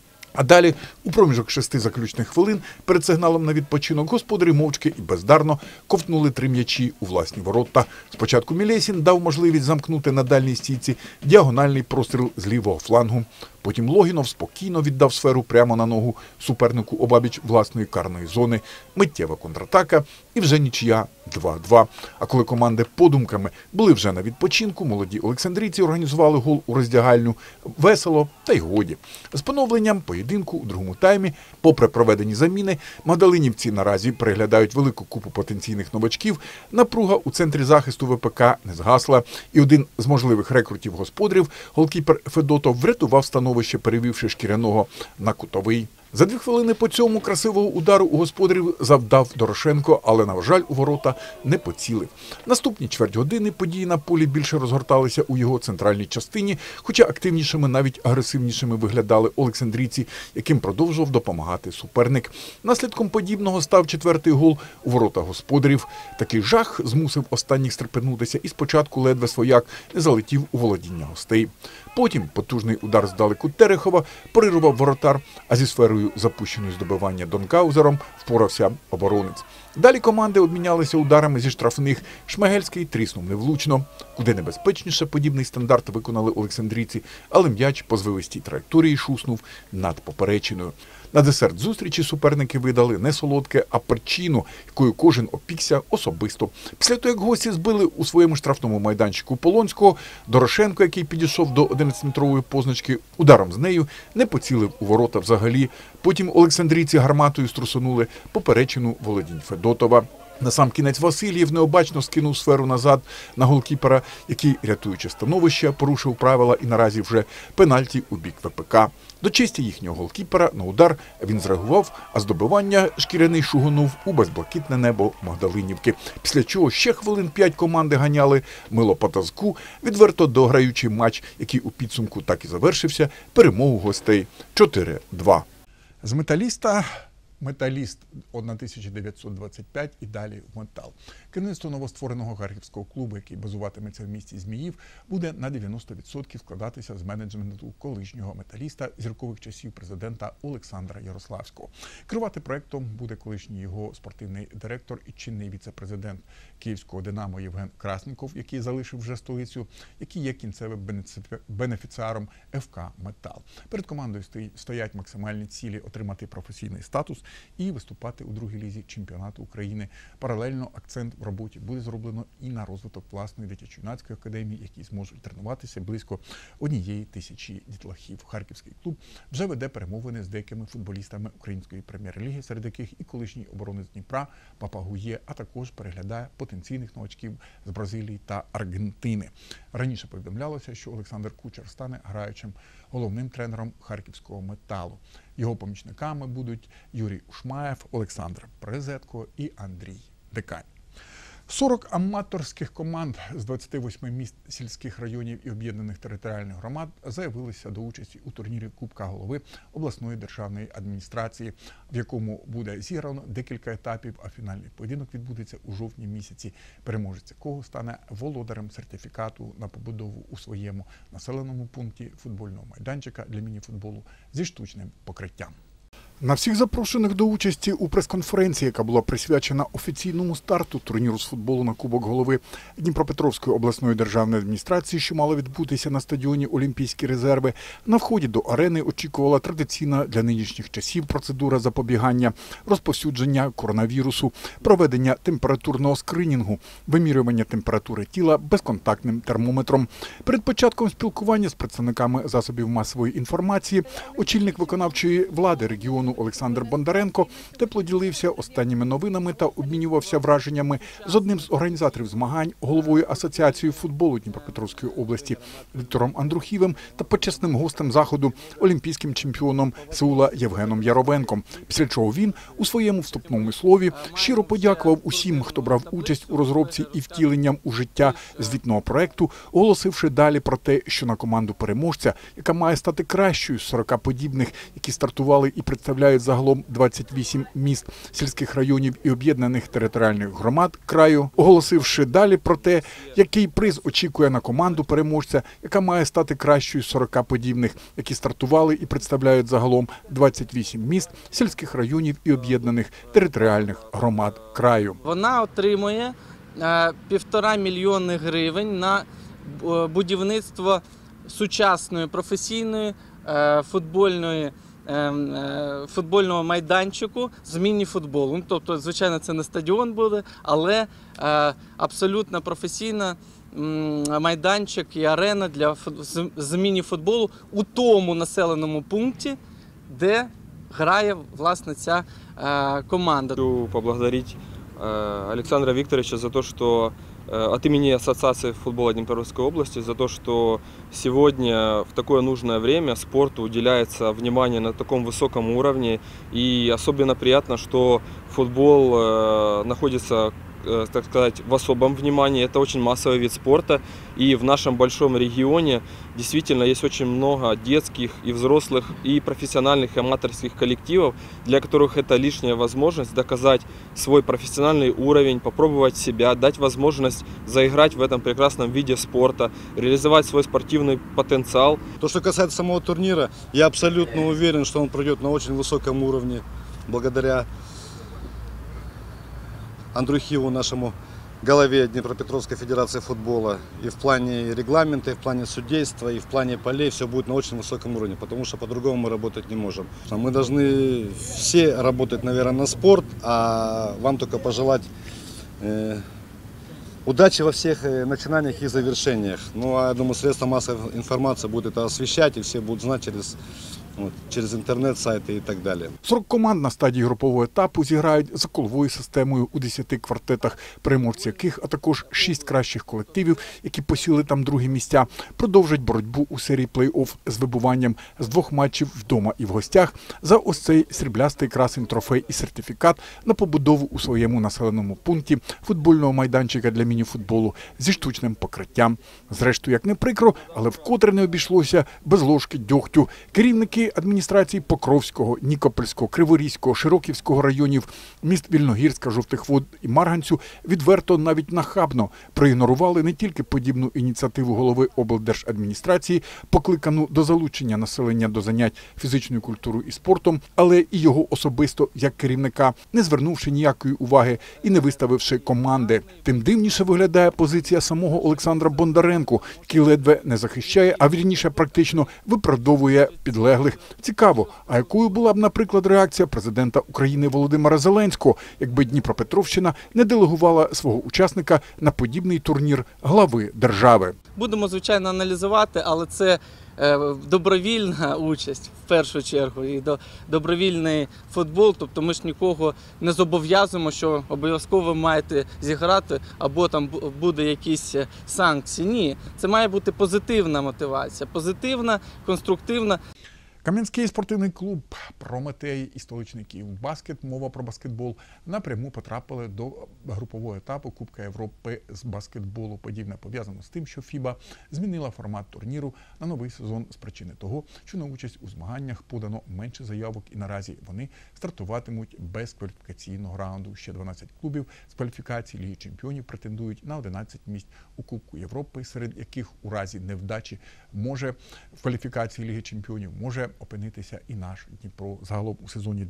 А далі, у проміжок 6 заключних хвилин, перед сигналом на відпочинок, господарі мовчки і бездарно ковтнули 3 м'ячі у власні ворота. Спочатку Мілєсін дав можливість замкнути на дальній стійці діагональний простріл з лівого флангу. Потім Логінов спокійно віддав сферу прямо на ногу супернику обабіч власної карної зони. Миттєва контратака і вже нічия 2-2. А коли команди подумками були вже на відпочинку, молоді олександрійці організували гол у роздягальню. Весело та й годі. З поновленням поєдинку у другому таймі, попри проведені заміни, магдалинівці наразі переглядають велику купу потенційних новачків. Напруга у центрі захисту ВПК не згасла. І один з можливих рекрутів господарів, голкіпер Федотов, врятував становище, перевівши Шкіряного на кутовий. За 2 хвилини по цьому красивого удару у господарів завдав Дорошенко, але, на жаль, у ворота не поцілив. Наступні чверть години події на полі більше розгорталися у його центральній частині, хоча активнішими, навіть агресивнішими виглядали олександрійці, яким продовжував допомагати суперник. Наслідком подібного став 4-й гол у ворота господарів. Такий жах змусив останніх стрепенутися і спочатку ледве свояк не залетів у володіння гостей. Потім потужний удар здалеку Терехова перервав воротар, а зі сферою запущеної з добивання Донкаузером впорався оборонець. Далі команди обмінялися ударами зі штрафних. Шмигельський тріснув невлучно. Куди небезпечніше подібний стандарт виконали олександрійці, але м'яч по звивистій траєкторії шуснув над поперечиною. На десерт зустрічі суперники видали не солодке, а перчину, якою кожен опікся особисто. Після того, як гості збили у своєму штрафному майданчику Полонського, Дорошенко, який підійшов до 11-метрової позначки, ударом з нею не поцілив у ворота взагалі. Потім олександрійці гарматою струсонули поперечину володінь Федотова. Насамкінець Васильєв необачно скинув сферу назад на голкіпера, який, рятуючи становище, порушив правила і наразі вже пенальті у бік ВПК. До честі їхнього голкіпера на удар він зреагував, а з добивання Шкіряний шугонув у безблакитне небо Магдалинівки. Після чого ще хвилин 5 команди ганяли мило по тазку, відверто дограючи матч, який у підсумку так і завершився перемогу гостей 4-2. З «Металіста» «Металіст» 1925 і далі в «Метал». Керівництво новоствореного харківського клубу, який базуватиметься в місті Зміїв, буде на 90% складатися з менеджменту колишнього «Металіста» зіркових часів президента Олександра Ярославського. Керувати проєктом буде колишній його спортивний директор і чинний віце-президент київського «Динамо» Євген Красніков, який залишив вже столицю, який є кінцевим бенефіціаром ФК «Метал». Перед командою стоять максимальні цілі отримати професійний статус і виступати у другій лізі чемпіонату України. Паралельно акцент в роботі буде зроблено і на розвиток власної дитячо-юнацької академії, які зможуть тренуватися близько 1000 дітлахів. Харківський клуб вже веде перемовини з деякими футболістами української прем'єр-ліги, серед яких і колишній оборонець Дніпра Папа Гує, а також переглядає потенційних новачків з Бразилії та Аргентини. Раніше повідомлялося, що Олександр Кучер стане граючим головним тренером харківського «Металу». Його помічниками будуть Юрій Ушмаєв, Олександр Презетко і Андрій Декань. 40 аматорських команд з 28 міст, сільських районів і об'єднаних територіальних громад заявилися до участі у турнірі Кубка голови обласної державної адміністрації, в якому буде зіграно декілька етапів, а фінальний поєдинок відбудеться у жовтні місяці, переможець якого стане володарем сертифікату на побудову у своєму населеному пункті футбольного майданчика для міні-футболу зі штучним покриттям. На всіх запрошених до участі у прес-конференції, яка була присвячена офіційному старту турніру з футболу на Кубок Голови Дніпропетровської обласної державної адміністрації, що мало відбутися на стадіоні Олімпійські резерви, на вході до арени очікувала традиційна для нинішніх часів процедура запобігання розповсюдження коронавірусу, проведення температурного скринінгу, вимірювання температури тіла безконтактним термометром. Перед початком спілкування з представниками засобів масової інформації очільник виконавчої влади регіону Олександр Бондаренко тепло ділився останніми новинами та обмінювався враженнями з одним з організаторів змагань, головою Асоціації футболу Дніпропетровської області Віктором Андрухівим та почесним гостем заходу, олімпійським чемпіоном Сеула Євгеном Яровенком. Після чого він у своєму вступному слові щиро подякував усім, хто брав участь у розробці і втіленням у життя звітного проекту, оголосивши далі про те, що на команду переможця, яка має стати кращою з 40 подібних, які стартували і представляють загалом 28 міст, сільських районів і об'єднаних територіальних громад краю, оголосивши далі про те, який приз очікує на команду переможця, яка має стати кращою з 40 подібних, які стартували і представляють загалом 28 міст, сільських районів і об'єднаних територіальних громад краю. Вона отримує 1,5 мільйони гривень на будівництво сучасної професійної футбольного майданчику з міні-футболу. Тобто, звичайно, це не стадіон буде, але абсолютно професійна майданчик і арена з міні-футболу у тому населеному пункті, де грає, власне, ця команда. Хочу поблагодарить Александра Викторовича за то, что от имени Ассоциации футбола Днепровской области, за то, что сегодня в такое нужное время спорту уделяется внимание на таком высоком уровне. И особенно приятно, что футбол находится, так сказать, в особом внимании. Это очень массовый вид спорта. И в нашем большом регионе действительно есть очень много детских и взрослых, и профессиональных, и аматорских коллективов, для которых это лишняя возможность доказать свой профессиональный уровень, попробовать себя, дать возможность заиграть в этом прекрасном виде спорта, реализовать свой спортивный потенциал. То, что касается самого турнира, я абсолютно уверен, что он пройдет на очень высоком уровне, благодаря Андрухиву, нашему главе Днепропетровской федерации футбола. И в плане регламента, и в плане судейства, и в плане полей все будет на очень высоком уровне, потому что по-другому мы работать не можем. Мы должны все работать, наверное, на спорт, а вам только пожелать удачи во всех начинаниях и завершениях. Ну, а я думаю, средства массовой информации будут это освещать, и все будут знать через інтернет, сайти і так далі. 40 команд на стадії групового етапу зіграють за коловою системою у 10 квартетах, переможці яких, а також 6 кращих колективів, які посіли там другі місця, продовжать боротьбу у серії плей-офф з вибуванням з 2 матчів вдома і в гостях за ось цей сріблястий красень трофей і сертифікат на побудову у своєму населеному пункті футбольного майданчика для міні-футболу зі штучним покриттям. Зрештою, як не прикро, але вкотре не обійшлося без ложки дьогтю. Керівники адміністрації Покровського, Нікопольського, Криворізького, Широківського районів, міст Вільногірська, Жовтих Вод і Марганцю відверто, навіть нахабно проігнорували не тільки подібну ініціативу голови облдержадміністрації, покликану до залучення населення до занять фізичною культурою і спортом, але і його особисто як керівника, не звернувши ніякої уваги і не виставивши команди. Тим дивніше виглядає позиція самого Олександра Бондаренка, який ледве не захищає, а вірніше практично виправдовує підлеглих. Цікаво, а якою була б, наприклад, реакція президента України Володимира Зеленського, якби Дніпропетровщина не делегувала свого учасника на подібний турнір глави держави? Будемо, звичайно, аналізувати, але це добровільна участь в першу чергу і добровільний футбол, тобто ми ж нікого не зобов'язуємо, що обов'язково маєте зіграти або там буде якісь санкції. Ні, це має бути позитивна мотивація, позитивна, конструктивна. Кам'янський спортивний клуб «Прометей» і столичний «Київбаскет», мова про баскетбол, напряму потрапили до групового етапу Кубка Європи з баскетболу. Подібне пов'язано з тим, що ФІБА змінила формат турніру на новий сезон з причини того, що на участь у змаганнях подано менше заявок і наразі вони стартуватимуть без кваліфікаційного раунду. Ще 12 клубів з кваліфікації Ліги чемпіонів претендують на 11 місць у Кубку Європи, серед яких у разі невдачі може в кваліфікації Ліги чемпіонів може опинитися і наш Дніпро. Загалом у сезоні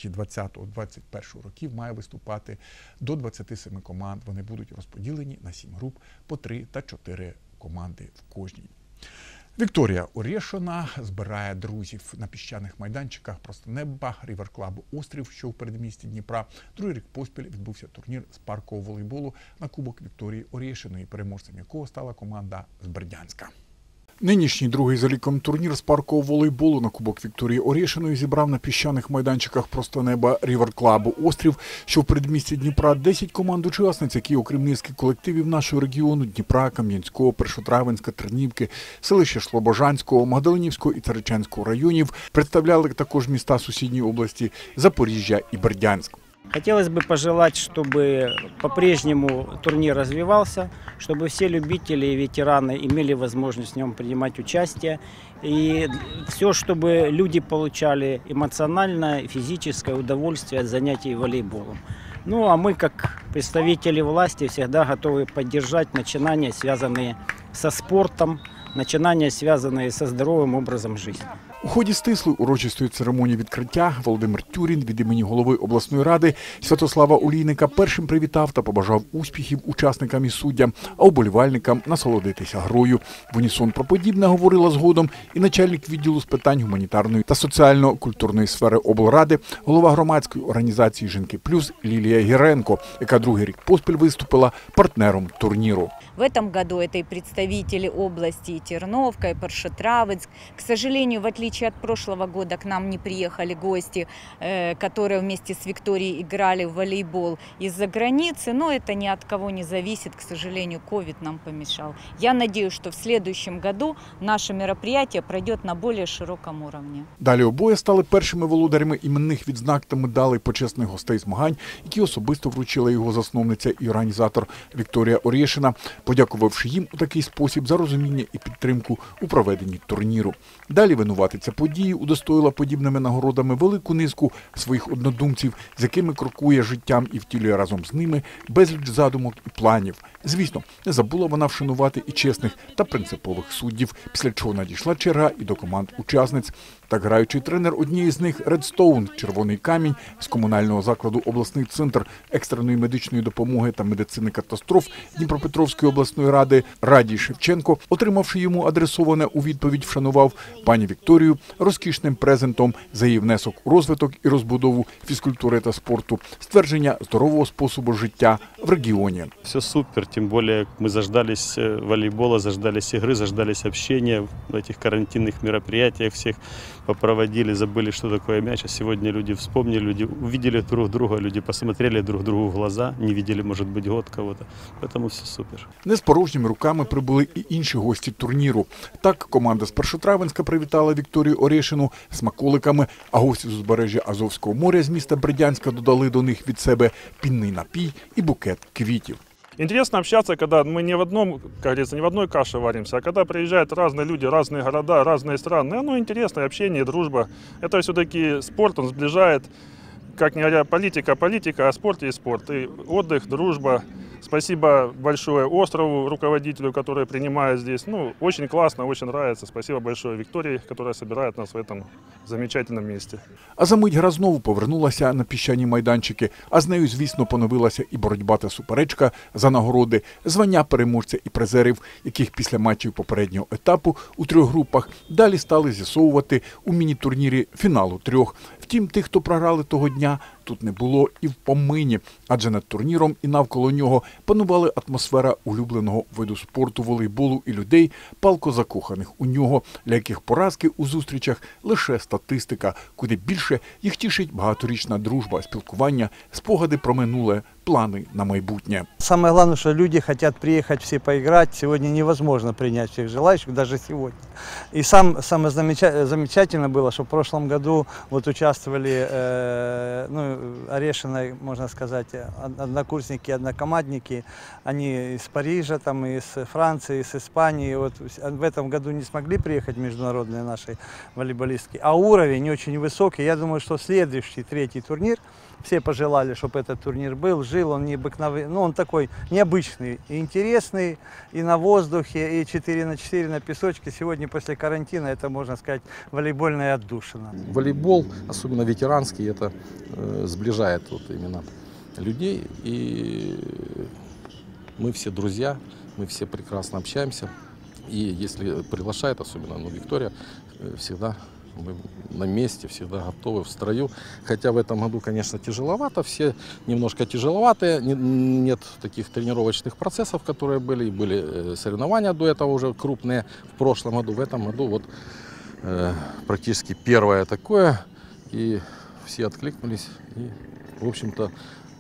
2020-2021 років має виступати до 27 команд. Вони будуть розподілені на 7 груп по 3 та 4 команди в кожній. Вікторія Орешина збирає друзів на піщаних майданчиках просто неба Рівер-клабу «Острів», що в передмісті Дніпра. Другий рік поспіль відбувся турнір з паркового волейболу на Кубок Вікторії Орешиної, переможцем якого стала команда з Бердянська. Нинішній другий за ліком турнір з паркового волейболу на Кубок Вікторії Орешиної зібрав на піщаних майданчиках просто неба Рівер-клабу «Острів», що в передмісті Дніпра 10 команд-учасниць, які, окрім низки колективів нашого регіону Дніпра, Кам'янського, Першотравенська, Тернівки, селища Слобожанського, Магдалинівського і Царичанського районів, представляли також міста сусідньої області Запоріжжя і Бердянськ. Хотелось бы пожелать, чтобы по-прежнему турнир развивался, чтобы все любители и ветераны имели возможность в нем принимать участие. И все, чтобы люди получали эмоциональное и физическое удовольствие от занятий волейболом. Ну а мы, как представители власти, всегда готовы поддержать начинания, связанные со спортом, начинания, связанные со здоровым образом жизни. У ході стислої урочистої церемонії відкриття Володимир Тюрін від імені голови обласної ради Святослава Олійника першим привітав та побажав успіхів учасникам і суддям, а вболівальникам насолодитися грою. В унісон про подібне говорила згодом і начальник відділу з питань гуманітарної та соціально-культурної сфери облради, голова громадської організації «Жінки Плюс» Лілія Гіренко, яка другий рік поспіль виступила партнером турніру. В этом году это и представители области, и Терновка, и Першотравенск. К сожалению, в отличие от прошлого года, к нам не приехали гости, которые вместе с Викторией играли в волейбол из-за границы. Но это ни от кого не зависит. К сожалению, ковид нам помешал. Я надеюсь, что в следующем году наше мероприятие пройдет на более широком уровне. Далі обоє стали першими володарями іменних відзнак та медалей почесних гостей змагань, які особисто вручила його засновниця і організатор Вікторія Орешина, подякувавши їм у такий спосіб за розуміння і підтримку у проведенні турніру. Далі винуватиця події удостоїла подібними нагородами велику низку своїх однодумців, з якими крокує життям і втілює разом з ними безліч задумок і планів. Звісно, не забула вона вшанувати і чесних та принципових суддів, після чого надійшла черга і до команд-учасниць. Так граючий тренер однієї з них «Редстоун» «Червоний камінь» з комунального закладу «Обласний центр екстреної медичної допомоги та медицини катастроф» Дніпропетровської обласної ради Радій Шевченко, отримавши йому адресоване у відповідь, вшанував пані Вікторію розкішним презентом за її внесок у розвиток і розбудову фізкультури та спорту, ствердження здорового способу життя в регіоні. Все супер, тем более мы заждались волейбола, заждались игры, заждались общения в этих карантинных мероприятиях, всех попроводили, забыли, что такое мяч. А сегодня люди вспомнили, люди увидели друг друга, люди посмотрели друг другу в глаза, не видели, может быть, год кого-то. Поэтому все супер. Не з порожніми руками прибули і інші гості турніру. Так, команда з Першотравенська привітала Вікторію Орешину смаколиками, а гості з узбережжя Азовського моря з міста Бердянська додали до них від себе пінний напій і букет квітів. Интересно общаться, когда мы не в одном, как говорится, не в одной каше варимся, а когда приезжают разные люди, разные города, разные страны. Оно интересно, общение, дружба. Это все-таки спорт, он сближает, как не говоря, политика, а спорт есть спорт. И отдых, дружба. Спасибо большое острову, руководителю, который принимает здесь. Ну, очень классно, очень нравится. Спасибо большое Виктории, которая собирает нас в этом замечательном месте. А за мить гра знову повернулася на піщані майданчики, а з нею, звісно, поновилася і боротьба та суперечка за нагороди, звання переможця і призерів, яких після матчів попереднього етапу у 3 групах далі стали з'ясовувати у міні-турнірі фіналу 3. Втім, тих, хто програли того дня, тут не було і в помині, адже над турніром і навколо нього панувала атмосфера улюбленого виду спорту волейболу і людей, палко закоханих у нього, для яких поразки у зустрічах – лише статистика, куди більше їх тішить багаторічна дружба, спілкування, спогади про минуле, планы на майбутнє. Самое главное, что люди хотят приехать все поиграть. Сегодня невозможно принять всех желающих, даже сегодня. И самое замечательное было, что в прошлом году вот участвовали Орешиной, можно сказать, однокурсники, однокомандники. Они из Парижа, там, из Франции, из Испании. Вот в этом году не смогли приехать международные наши волейболистки. А уровень очень высокий. Я думаю, что следующий, 3-й турнир все пожелали, чтобы этот турнир был, жил, он необыкновенный, ну, он такой необычный, и интересный, и на воздухе, и 4×4 на песочке. Сегодня после карантина это, можно сказать, волейбольная отдушина. Волейбол, особенно ветеранский, это сближает вот именно людей, и мы все друзья, мы все прекрасно общаемся, и если приглашает, особенно Виктория, всегда мы на месте, всегда готовы, в строю. Хотя в этом году, конечно, тяжеловато, все немножко тяжеловатые, нет таких тренировочных процессов, которые были соревнования до этого уже крупные в прошлом году, в этом году вот практически первое такое, и все откликнулись, и, в общем-то,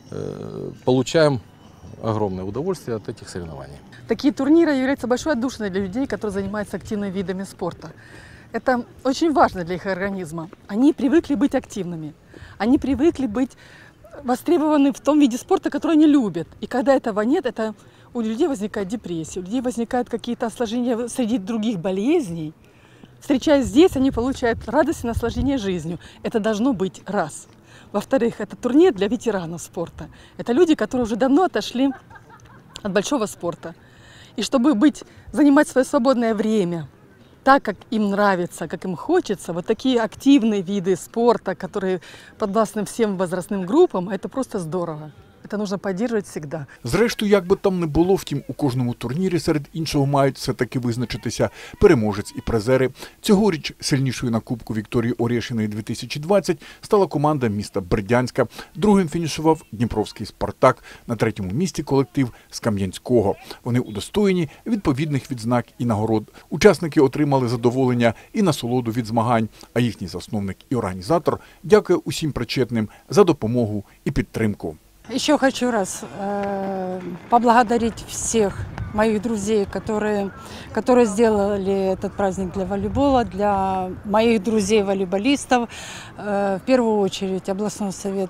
получаем огромное удовольствие от этих соревнований. Такие турниры являются большой отдушиной для людей, которые занимаются активными видами спорта. Это очень важно для их организма. Они привыкли быть активными, они привыкли быть востребованы в том виде спорта, который они любят. И когда этого нет, у людей возникает депрессия, у людей возникают какие-то осложнения среди других болезней. Встречаясь здесь, они получают радость и наслаждение жизнью. Это должно быть раз. Во-вторых, это турнир для ветеранов спорта. Это люди, которые уже давно отошли от большого спорта. И чтобы занимать свое свободное время так, как им нравится, как им хочется, вот такие активные виды спорта, которые подвластны всем возрастным группам, это просто здорово. Це потрібно підтримувати завжди. Зрештою, як би там не було, втім, у кожному турнірі серед іншого мають все-таки визначитися переможець і призери. Цьогоріч сильнішою на Кубку Вікторії Орєшиної 2020 стала команда міста Бердянська. Другим фінішував Дніпровський «Спартак», на третьому місці колектив з Кам'янського. Вони удостоєні відповідних відзнак і нагород. Учасники отримали задоволення і насолоду від змагань, а їхній засновник і організатор дякує усім причетним за допомогу і підтримку. Еще хочу раз поблагодарить всех моих друзей, которые сделали этот праздник для волейбола, для моих друзей-волейболистов. В первую очередь областной совет,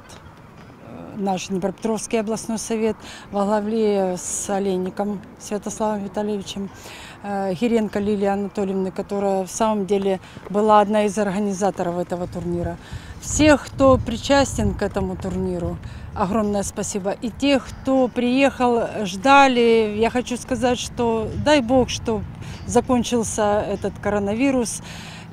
наш Днепропетровский областной совет во главе с Олейником Святославом Витальевичем, Гиренко Лилией Анатольевной, которая в самом деле была одна из организаторов этого турнира. Всех, кто причастен к этому турниру, огромное спасибо. И тех, кто приехал, ждали, я хочу сказать, что дай Бог, чтобы закончился этот коронавирус.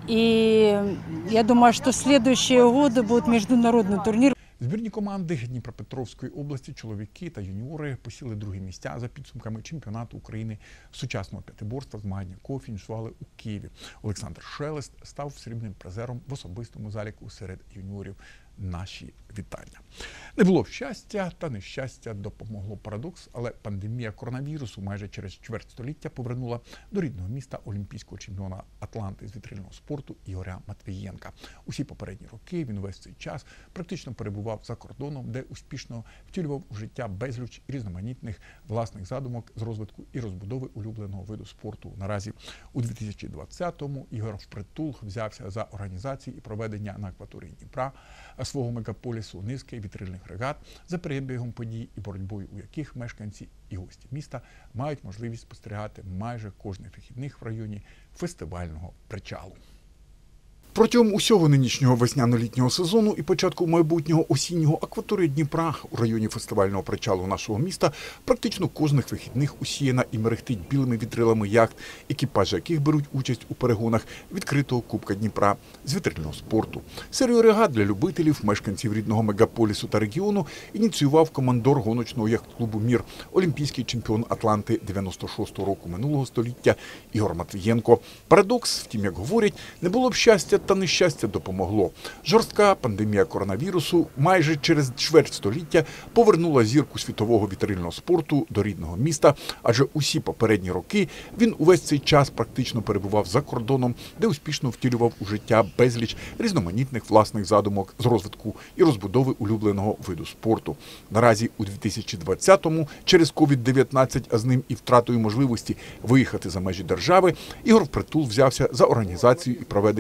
И я думаю, что следующие годы будет международный турнир. Збірні команди Дніпропетровської області, чоловіки та юніори посіли другі місця за підсумками чемпіонату України сучасного п'ятиборства, змагання якого фінішували у Києві. Олександр Шелест став срібним призером в особистому заліку серед юніорів. Наші вітання. Не було щастя та нещастя допомогло парадокс, але пандемія коронавірусу майже через чверть століття повернула до рідного міста олімпійського чемпіона Атланти з вітрильного спорту Ігоря Матвієнка. Усі попередні роки він увесь цей час практично перебував за кордоном, де успішно втілював у життя безліч різноманітних власних задумок з розвитку і розбудови улюбленого виду спорту. Наразі у 2020-му Ігор впритул взявся за організацію і проведення на акваторії Дніпра свого мегаполісу низки вітрильних регат, за перебігом подій і боротьбою у яких мешканці і гості міста мають можливість спостерігати майже кожних вихідних в районі фестивального причалу. Протягом усього нинішнього весняно-літнього сезону і початку майбутнього осіннього акваторія Дніпра у районі фестивального причалу нашого міста практично кожних вихідних усіяна і мерехтить білими вітрилами яхт, екіпажі яких беруть участь у перегонах відкритого Кубка Дніпра з вітрильного спорту. Серію регат для любителів, мешканців рідного мегаполісу та регіону ініціював командор гоночного яхт-клубу «Мір», олімпійський чемпіон Атланти 96-го року минулого століття Ігор Матвієнко. Парадокс, втім, як говорять, не було б щастя, та нещастя допомогло. Жорстка пандемія коронавірусу майже через чверть століття повернула зірку світового вітрильного спорту до рідного міста, адже усі попередні роки він увесь цей час практично перебував за кордоном, де успішно втілював у життя безліч різноманітних власних задумок з розвитку і розбудови улюбленого виду спорту. Наразі у 2020-му через COVID-19, а з ним і втратою можливості виїхати за межі держави, Ігор впритул взявся за організацію і проведення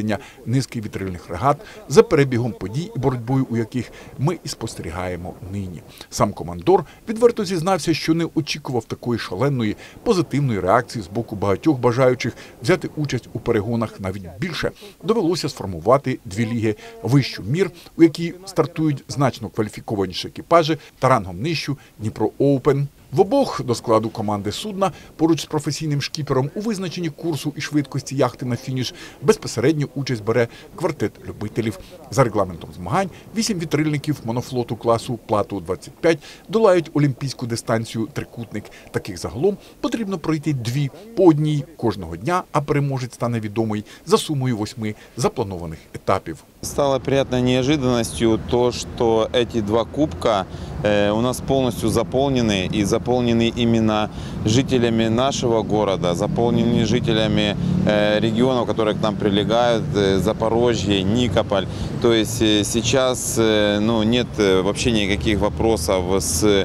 низки вітрильних регат, за перебігом подій і боротьбою у яких ми і спостерігаємо нині. Сам командор відверто зізнався, що не очікував такої шаленої, позитивної реакції з боку багатьох бажаючих взяти участь у перегонах. Навіть більше довелося сформувати дві ліги: вищу «Мір», у якій стартують значно кваліфікованіші екіпажі, та рангом нижчу «Дніпро Оупен». В обох до складу команди судна, поруч з професійним шкіпером, у визначенні курсу і швидкості яхти на фініш безпосередньо участь бере квартет любителів. За регламентом змагань 8 вітрильників монофлоту класу «Плату-25» долають олімпійську дистанцію «Трикутник». Таких загалом потрібно пройти 2 по одній кожного дня, а переможець стане відомий за сумою 8 запланованих етапів. Стало приятной неожиданностью то, что эти 2 кубка у нас полностью заполнены, и заполнены именно жителями нашего города, заполнены жителями регионов, которые к нам прилегают, Запорожье, Никополь. То есть сейчас нет вообще никаких вопросов с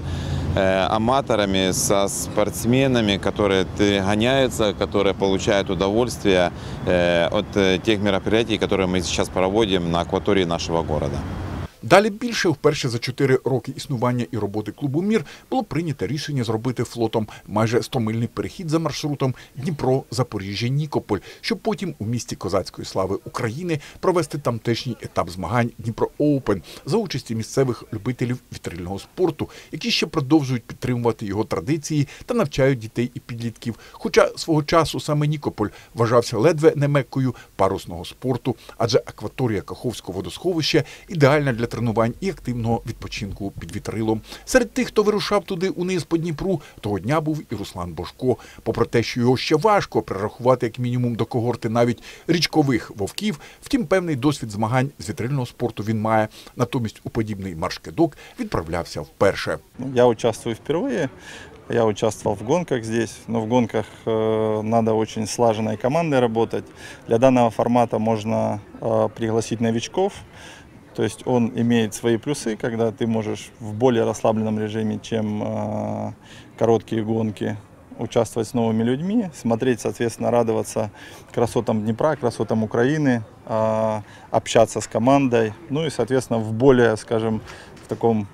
аматорами, со спортсменами, которые гоняются, которые получают удовольствие от тех мероприятий, которые мы сейчас проводим на акватории нашего города. Далі більше. Вперше за 4 роки існування і роботи клубу «Мір» було прийнято рішення зробити флотом майже 100-мильний перехід за маршрутом Дніпро-Запоріжжя-Нікополь, щоб потім у місті козацької слави України провести тамтешній етап змагань «Дніпро Оупен» за участі місцевих любителів вітрильного спорту, які ще продовжують підтримувати його традиції та навчають дітей і підлітків. Хоча свого часу саме Нікополь вважався ледве не меккою парусного спорту, адже акваторія Каховського водосховища ідеальна для тренувань і активного відпочинку під вітрилом. Серед тих, хто вирушав туди униз по Дніпру, того дня був і Руслан Божко. Попри те, що його ще важко прирахувати як мінімум до когорти навіть річкових вовків, втім певний досвід змагань з вітрильного спорту він має. Натомість у подібний марш-кидок відправлявся вперше. Я участвую впервые. Я участвовал в гонках здесь, но в гонках надо очень слаженной командой работать. Для данного формата можно пригласить новичков. То есть он имеет свои плюсы, когда ты можешь в более расслабленном режиме, чем короткие гонки, участвовать с новыми людьми, смотреть, соответственно, радоваться красотам Днепра, красотам Украины, общаться с командой, ну и, соответственно, в более, скажем, в таком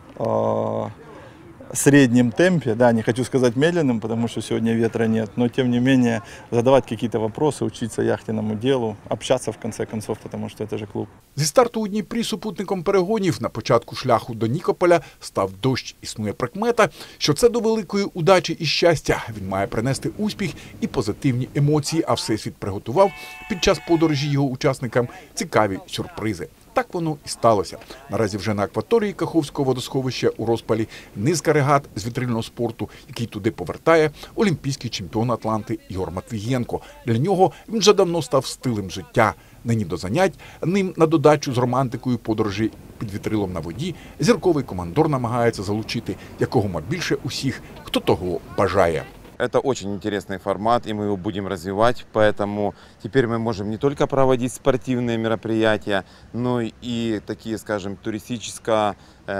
среднем темпе, да, не хочу сказать медленным, потому что сегодня ветра нет, но тем не менее задавать какие-то вопросы, учиться яхтенному делу, общаться в конце концов, потому что это же клуб. Зі старту у Дніпрі супутником перегонів на початку шляху до Нікополя став дощ. Існує прикмета, що це до великої удачі і щастя. Він має принести успіх і позитивні емоції, а Всесвіт приготував під час подорожі його учасникам цікаві сюрпризи. Так воно і сталося. Наразі вже на акваторії Каховського водосховища у розпалі низка регат з вітрильного спорту, який туди повертає олімпійський чемпіон Атланти Ігор Матвієнко. Для нього він вже давно став стилем життя. Нині до занять ним на додачу з романтикою подорожі під вітрилом на воді зірковий командор намагається залучити якомога більше усіх, хто того бажає. Это очень интересный формат, и мы его будем развивать, поэтому теперь мы можем не только проводить спортивные мероприятия, но и такие, скажем, туристическое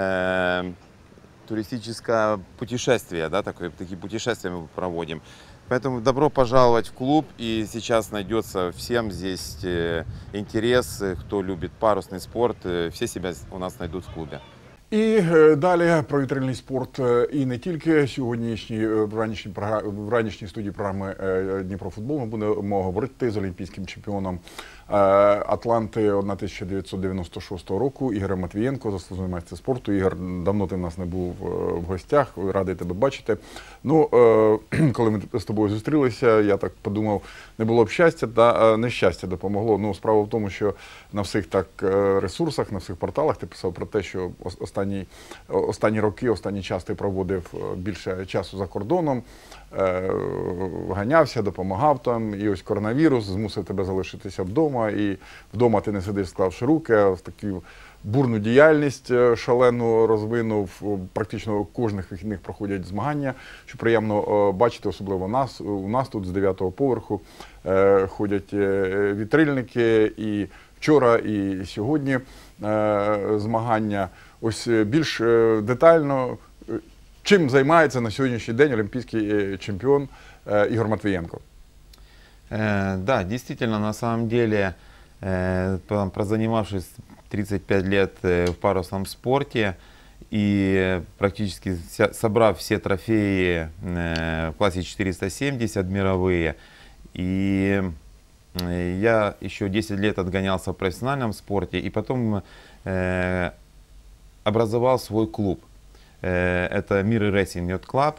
путешествие, да, такие путешествия мы проводим. Поэтому добро пожаловать в клуб, и сейчас найдется всем здесь интерес, кто любит парусный спорт, все себя у нас найдут в клубе. І далі про вітрильний спорт і не тільки. Сьогоднішній в ранішній студії програми «Дніпро Футбол» ми будемо говорити з олімпійським чемпіоном Атланти 1996 року Ігорем Матвієнко, заслужений майстер спорту. Ігор, давно ти в нас не був в гостях, радий тебе бачити. Ну, коли ми з тобою зустрілися, я так подумав, не було б щастя, та нещастя допомогло. Ну, справа в тому, що на всіх так ресурсах, на всіх порталах ти писав про те, що останні роки, останній час ти проводив більше часу за кордоном, ганявся, допомагав там, і ось коронавірус змусив тебе залишитися вдома, і вдома ти не сидиш, склавши руки, а в таку бурну діяльність шалену розвинув. Практично кожних вихідних проходять змагання, що приємно бачити, особливо у нас тут з 9-го поверху ходять вітрильники, і вчора, і сьогодні змагання. Ось більш детально, чим займається на сьогоднішній день олімпійський чемпіон Ігор Матвієнко? Да, действительно, на самом деле прозанимавшись 35 лет в парусном спорте и практически собрав все трофеи в классе 470 мировые, и я еще 10 лет отгонялся в профессиональном спорте, и потом образовал свой клуб. Это Mirror Racing Yacht Club.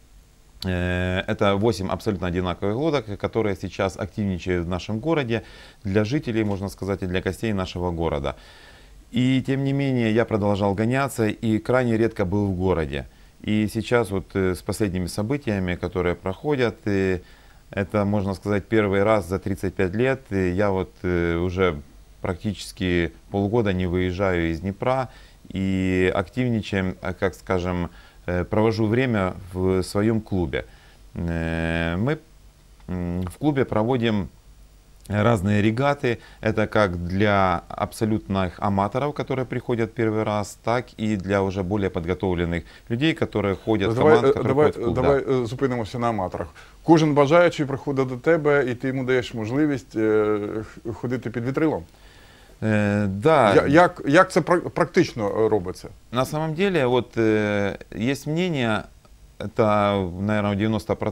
Это 8 абсолютно одинаковых лодок, которые сейчас активничают в нашем городе для жителей, можно сказать, и для гостей нашего города. И тем не менее я продолжал гоняться и крайне редко был в городе. И сейчас вот с последними событиями, которые проходят, это, можно сказать, первый раз за 35 лет я вот уже практически полгода не выезжаю из Днепра и активничаем, как скажем, провожу время в своем клубе. Мы в клубе проводим разные регаты. Это как для абсолютных аматоров, которые приходят первый раз, так и для уже более подготовленных людей, которые ходят в команд, которые ходят в клуб. Давай зупинимося на аматорах. Кожен бажаючий приходить до тебе, і ти йому даєш можливість ходити під вітрилом. Да. Як це практично робиться? На самом деле, вот есть мнение, это, наверное,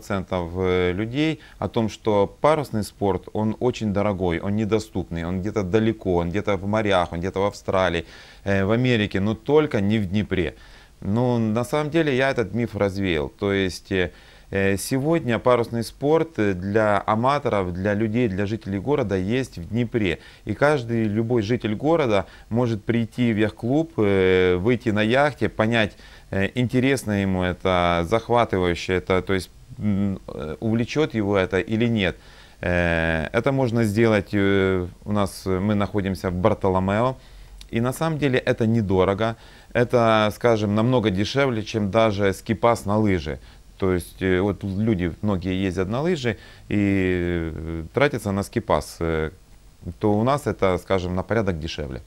90% людей, о том, что парусный спорт, он очень дорогой, он недоступный, он где-то далеко, он где-то в морях, он где-то в Австралии, в Америке, но только не в Днепре. Но на самом деле я этот миф развеял. То есть сегодня парусный спорт для аматоров, для людей, для жителей города есть в Днепре. И каждый, любой житель города может прийти в яхт-клуб, выйти на яхте, понять, интересно ему это, захватывающе это, то есть увлечет его это или нет. Это можно сделать, у нас мы находимся в Бартоломео, и на самом деле это недорого, это, скажем, намного дешевле, чем даже скипас на лыжи. То есть вот люди, многие ездят на лыжи и тратятся на скипас, то у нас это, скажем, на порядок дешевле.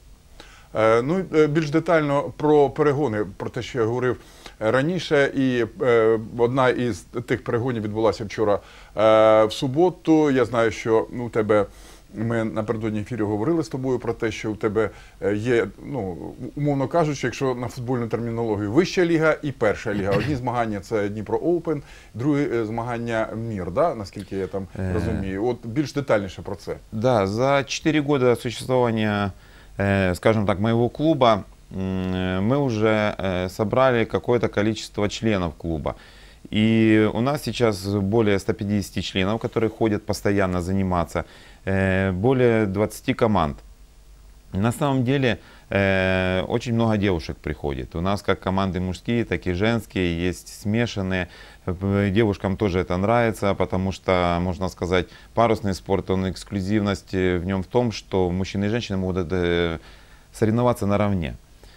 Ну, більш детально про перегони, про те, що я говорив раніше, і одна із тих перегонів відбулася вчора в суботу. Я знаю, що у тебе, ми напередодні ефірі говорили з тобою про те, що у тебе є, ну, умовно кажучи, якщо на футбольну термінологію, вища ліга і перша ліга. Одні змагання – це Дніпро Оупен, другі змагання Мір, да? Наскільки я там розумію. От більш детальніше про це. Да, за 4 года существования, скажем так, моего клуба, мы уже собрали какое-то количество членов клуба. И у нас сейчас более 150 членов, которые ходят постоянно заниматься, более 20 команд. На самом деле очень много девушек приходит. У нас как команды мужские, так и женские, есть смешанные. Девушкам тоже это нравится, потому что, можно сказать, парусный спорт, он эксклюзивность в нем в том, что мужчины и женщины могут соревноваться наравне.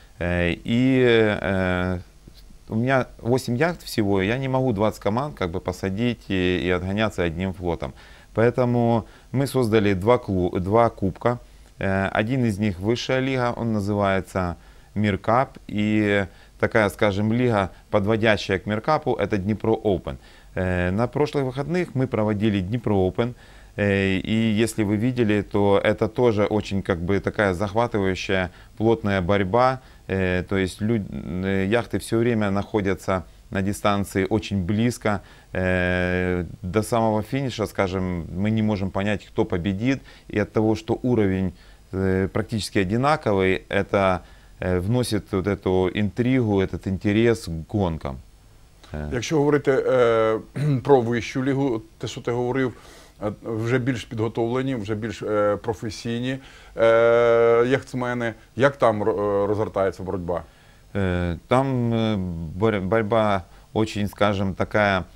И у меня 8 яхт всего, я не могу 20 команд как бы посадить и отгоняться одним флотом. Поэтому мы создали два кубка. Один из них высшая лига, он называется Миркап. И такая, скажем, лига, подводящая к Миркапу, это Днепро Open. На прошлых выходных мы проводили Днепро Open. И если вы видели, то это тоже очень как бы такая захватывающая, плотная борьба. То есть яхты все время находятся на дистанции очень близко. До самого финиша, скажем, мы не можем понять, кто победит. И от того, что уровень практически одинаковый, это вносит вот эту интригу, этот интерес к гонкам. Якщо говорити про вищу лігу, те, що ти говорив, вже більш підготовлені, вже більш професійні яхтсмени. Як там розгортається боротьба? Там борьба очень, скажем, такая,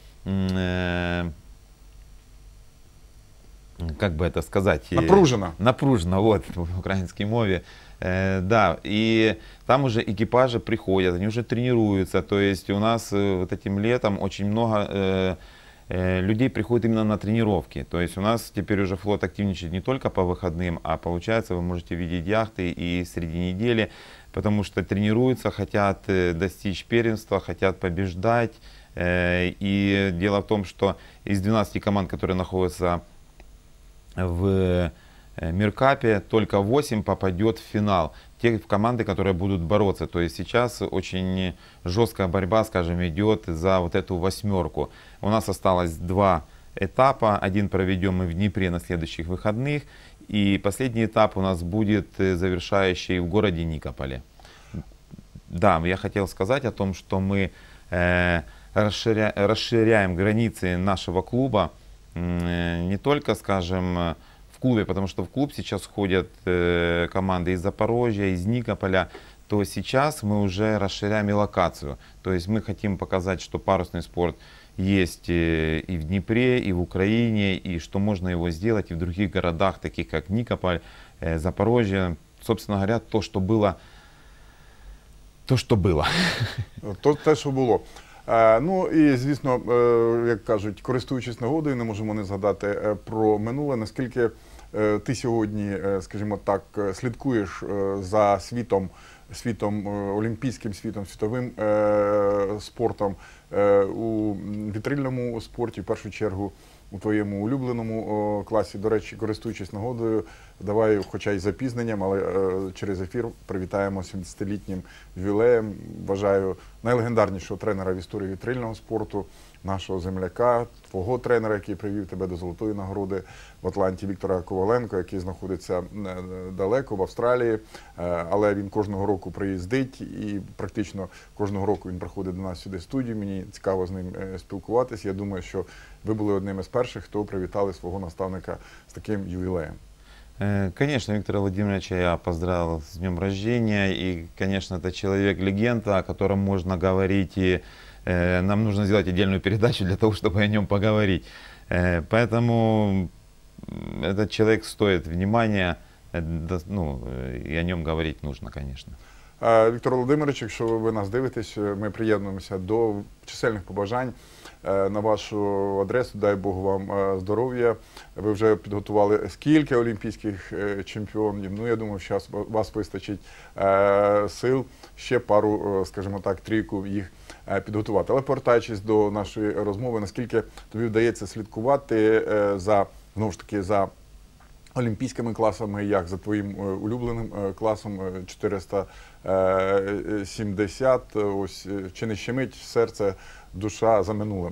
как бы это сказать? Напружена. Напружена, вот, в украинской мове. Да, и там уже экипажи приходят, они уже тренируются. То есть у нас вот этим летом очень много людей приходит именно на тренировки. То есть у нас теперь уже флот активничает не только по выходным, а получается, вы можете видеть яхты и среди недели, потому что тренируются, хотят достичь первенства, хотят побеждать. И дело в том, что из 12 команд, которые находятся в Миркапе только 8 попадет в финал. Те команды, которые будут бороться. То есть сейчас очень жесткая борьба, скажем, идет за вот эту 8. У нас осталось 2 этапа. Один проведем мы в Днепре на следующих выходных. И последний этап у нас будет завершающий в городе Никополе. Да, я хотел сказать о том, что мы расширяем границы нашего клуба. Не только, скажем, в клубе, потому что в клуб сейчас ходят команды из Запорожья, из Никополя, то сейчас мы уже расширяем и локацию. То есть мы хотим показать, что парусный спорт есть и в Днепре, и в Украине, и что можно его сделать и в других городах, таких как Никополь, Запорожье. Собственно говоря, то, что было. То, що те, що було. Ну і, звісно, як кажуть, користуючись нагодою, не можемо не згадати про минуле. Наскільки ти сьогодні, скажімо так, слідкуєш за світом олімпійським, світовим спортом у вітрильному спорті, в першу чергу у твоєму улюбленому класі. До речі, користуючись нагодою, давай, хоча й з запізненням, але через ефір привітаємо 70-літнім ювілеєм. Бажаю найлегендарнішого тренера в історії вітрильного спорту, нашого земляка, твого тренера, який привів тебе до золотої нагороди в Атланті, Віктора Коваленко, який знаходиться далеко, в Австралії, але він кожного року приїздить і практично кожного року він приходить до нас сюди в студію. Мені цікаво з ним спілкуватись. Я думаю, що ви були одним із перших, хто привітали свого наставника з таким ювілеєм. Конечно, Виктора Владимировича я поздравил с днем рождения. И, конечно, это человек-легенда, о котором можно говорить. И нам нужно сделать отдельную передачу для того, чтобы о нем поговорить. Поэтому этот человек стоит внимания. Ну, и о нем говорить нужно, конечно. Віктор Володимирович, якщо ви нас дивитесь, ми приєднуємося до чисельних побажань на вашу адресу. Дай Бог вам здоров'я. Ви вже підготували скільки олімпійських чемпіонів. Ну, я думаю, що вас вистачить сил ще пару, скажімо так, трійку їх підготувати. Але повертаючись до нашої розмови, наскільки тобі вдається слідкувати знову ж таки, за олімпійськими класами, як за твоїм улюбленим класом 470, ось, чи не щемить серце, душа за минулим?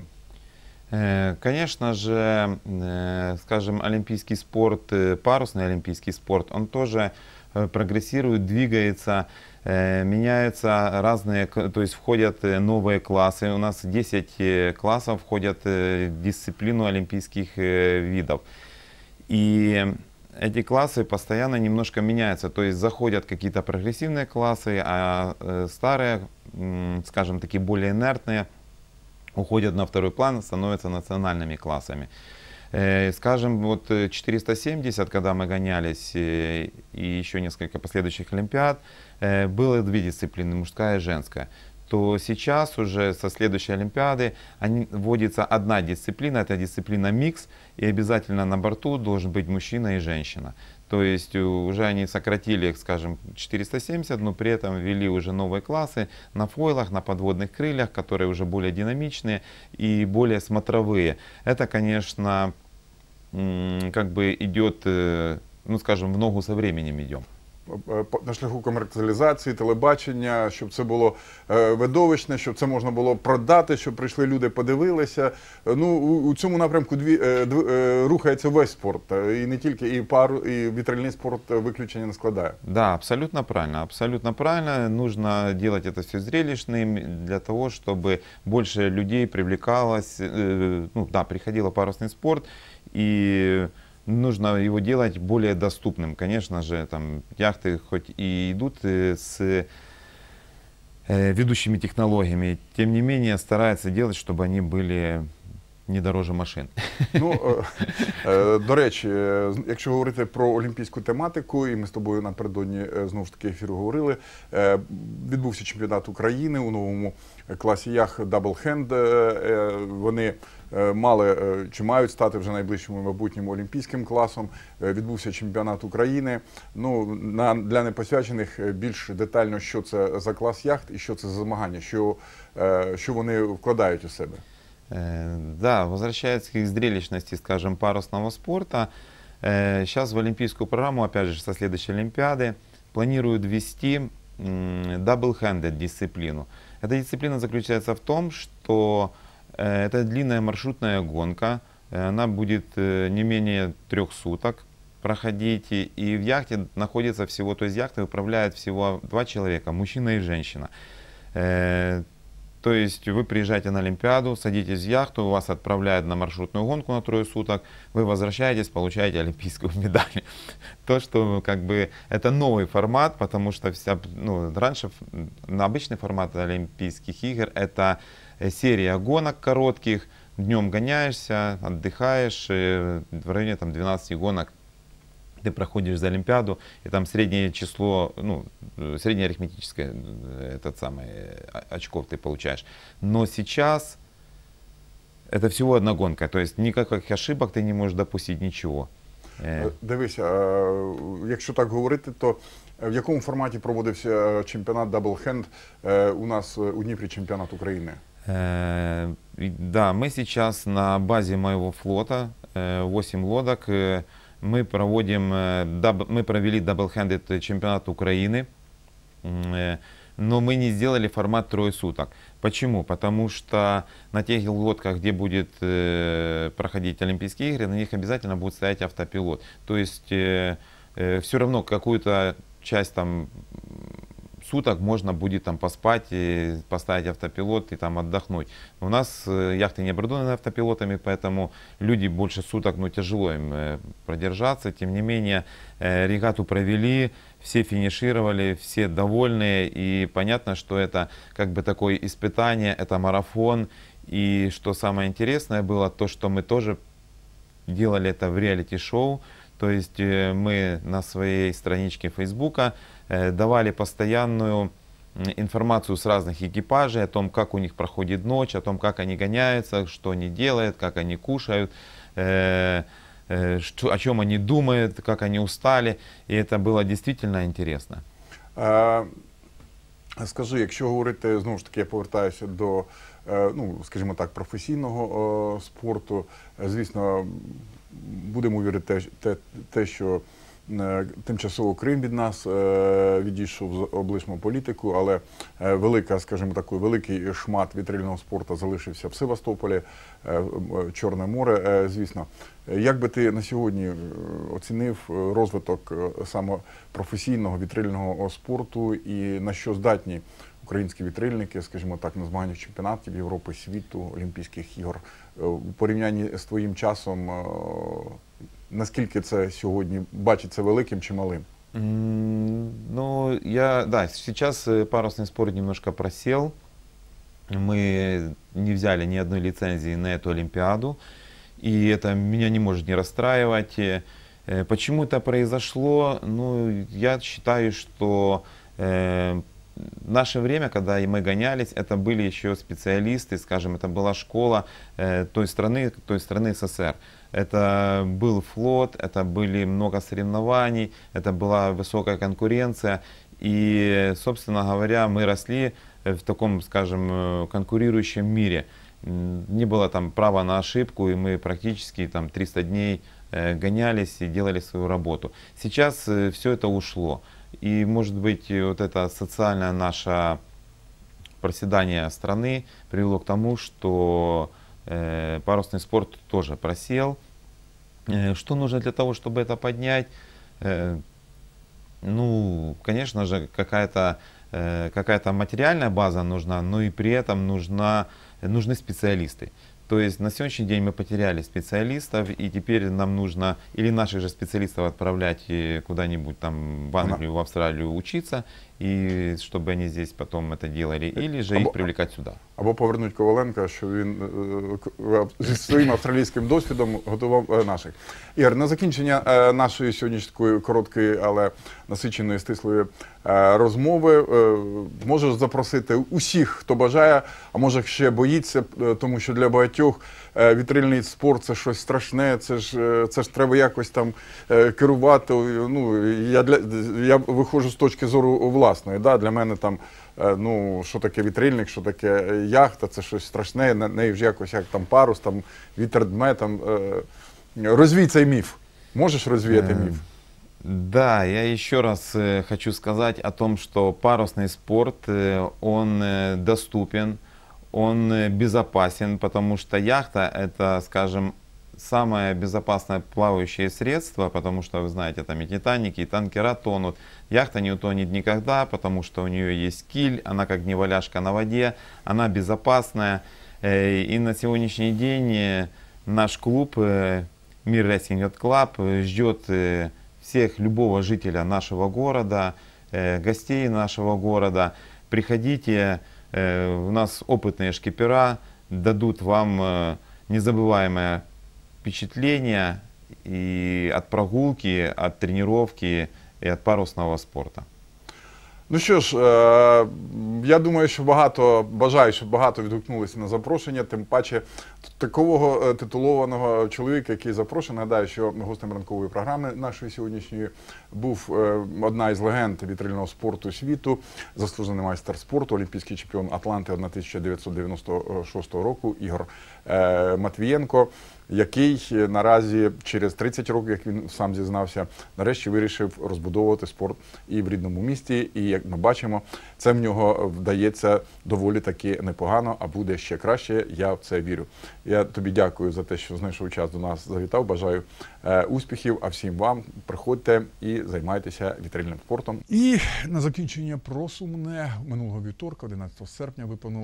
Конечно же, скажем, олимпийский спорт, парусный олимпийский спорт, он тоже прогрессирует, двигается, меняются разные, то есть входят новые классы. У нас 10 классов входят в дисциплину олимпийских видов. И эти классы постоянно немножко меняются, то есть заходят какие-то прогрессивные классы, а старые, скажем, такие более инертные, уходят на второй план, становятся национальными классами. Скажем, вот 470, когда мы гонялись, и еще несколько последующих олимпиад, было 2 дисциплины, мужская и женская. То сейчас уже со следующей олимпиады вводится 1 дисциплина, это дисциплина микс, и обязательно на борту должен быть мужчина и женщина. То есть уже они сократили, скажем, 470, но при этом ввели уже новые классы на фойлах, на подводных крыльях, которые уже более динамичные и более смотровые. Это, конечно, как бы идет, ну скажем, в ногу со временем идем. На шляху комерціалізації, телебачення, щоб це було видовищне, щоб це можна було продати, щоб прийшли люди, подивилися. Ну, у цьому напрямку рухається весь спорт. І не тільки, і вітрильний спорт виключення не складає. Да, абсолютно правильно. Абсолютно правильно. Нужно делать это все зрелищным для того, чтобы больше людей привлекалось, ну да, приходило парусный спорт. И нужно его делать более доступным. Конечно же, там яхты хоть и идут с ведущими технологиями, тем не менее стараются делать, чтобы они были не дороже машин. Ну, до речі, якщо говорити про олімпійську тематику, і ми з тобою напередодні знову ж таки ефіру говорили, відбувся чемпіонат України у новому класі яхт Double Hand. Вони мали чи мають стати вже найближчим майбутнім олімпійським класом. Відбувся чемпіонат України. Ну, для непосвячених більш детально, що це за клас яхт і що це за змагання, що вони вкладають у себе. Да, возвращаясь к зрелищности, скажем, парусного спорта, сейчас в олимпийскую программу, опять же, со следующей Олимпиады, планируют ввести double-handed дисциплину. Эта дисциплина заключается в том, что это длинная маршрутная гонка, она будет не менее 3 суток проходить, и в яхте находится всего, то есть яхтой управляет всего 2 человека, мужчина и женщина. То есть вы приезжаете на Олимпиаду, садитесь в яхту, вас отправляют на маршрутную гонку на 3 суток, вы возвращаетесь, получаете олимпийскую медаль. То, что как бы это новый формат, потому что раньше обычный формат Олимпийских игр это серия гонок коротких, днем гоняешься, отдыхаешь, в районе 12 гонок ты проходишь за Олимпиаду, и там среднее число, среднее арифметическое очков ты получаешь. Но сейчас это всего одна гонка, то есть никаких ошибок ты не можешь допустить, нічого. Дивися, якщо так говорити, то в якому форматі проводився чемпіонат Double Hand у нас у Дніпрі, чемпіонат України? Да, мы сейчас на базе моего флота, 8 лодок, мы провели double-handed чемпионат Украины, но мы не сделали формат 3 суток. Почему? Потому что на тех лодках, где будет проходить Олимпийские игры, на них обязательно будет стоять автопилот. То есть все равно какую-то часть суток можно будет поспать, поставить автопилот и отдохнуть. У нас яхты не оборудованы автопилотами, поэтому люди больше суток, тяжело им продержаться. Тем не менее, регату провели, все финишировали, все довольны. И понятно, что это как бы такое испытание, это марафон. И что самое интересное было, то, что мы тоже делали это в реалити-шоу. То есть мы на своей страничке Фейсбука давали постоянную информацию с разных экипажей о том, как у них проходит ночь, о том, как они гоняются, что они делают, как они кушают, о чем они думают, как они устали. И это было действительно интересно. Скажи, якщо говорити, знову ж таки, я повертаюся до, скажімо так, професійного спорту, звісно, будемо вірити те, що тимчасово Крим від нас відійшов, облишмо політику, але великий шмат вітрильного спорту залишився в Севастополі, Чорне море, звісно. Як би ти на сьогодні оцінив розвиток саме професійного вітрильного спорту і на що здатні українські вітрильники, скажімо так, на змаганнях чемпіонатів Європи, світу, Олімпійських ігор? У порівнянні з твоїм часом, наскільки це сьогодні бачиться великим чи малим? Сейчас парусный спорт немножко просел. Мы не взяли ни одной лицензии на эту Олимпиаду. И это меня не может не расстраивать. Почему это произошло? Я считаю, что в наше время, когда мы гонялись, это были еще специалисты, скажем, это была школа той страны СССР. Это был флот, это были много соревнований, это была высокая конкуренция. И, собственно говоря, мы росли в таком, скажем, конкурирующем мире. Не было права на ошибку, и мы практически 300 дней гонялись и делали свою работу. Сейчас все это ушло. И, может быть, вот это социальное наше проседание страны привело к тому, что парусный спорт тоже просел. Что нужно для того, чтобы это поднять? Конечно же, какая-то материальная база нужна, но и при этом нужны специалисты. То есть на сегодняшний день мы потеряли специалистов, и теперь нам нужно или наших же специалистов отправлять куда-нибудь в Англию, в Австралию учиться, и чтобы они здесь потом это делали, или же их привлекать сюда. Або повернуть Коваленка, що він зі своїм австралійським досвідом готував наших. Ігор, на закінчення нашої сьогоднішньої короткої, але насиченої, стислої розмови можеш запросити усіх, хто бажає, а може ще боїться, тому що для багатьох вітрильний спорт – це щось страшне, це ж треба якось керувати. Я виходжу з точки зору власної. Для мене що таке вітрильник, що таке яхта, це щось страшне, неї вже якось як парус, вітер дме. Розвій цей міф. Можеш розвіяти міф? Да, я еще раз хочу сказать о том, что парусный спорт, он доступен, он безопасен, потому что яхта — это, скажем, самое безопасное плавающее средство, потому что, вы знаете, там и Титаники, и танкера тонут. Яхта не утонет никогда, потому что у нее есть киль, она как неваляшка на воде, она безопасная. И на сегодняшний день наш клуб Мир Racing Yacht Club ждет всех, любого жителя нашего города, гостей нашего города. Приходите, у нас опытные шкипера дадут вам незабываемое впечатление и от прогулки, от тренировки и от парусного спорта. Ну що ж, я думаю, що бажаю, щоб багато відгукнулися на запрошення, тим паче такого титулованого чоловіка, який запрошений. Нагадаю, що гостем ранкової програми нашої сьогоднішньої був одна із легенд вітрильного спорту світу, заслужений майстер спорту, олімпійський чемпіон Атланти 1996 року Ігор Матвієнко, який наразі через 30 років, як він сам зізнався, нарешті вирішив розбудовувати спорт і в рідному місті. І, як ми бачимо, це в нього вдається доволі таки непогано, а буде ще краще, я в це вірю. Я тобі дякую за те, що знайшов час до нас, завітав, бажаю успіхів, а всім вам приходьте і займайтеся вітрильним спортом. І на закінчення про сумне. Минулого вівторка, 11 серпня,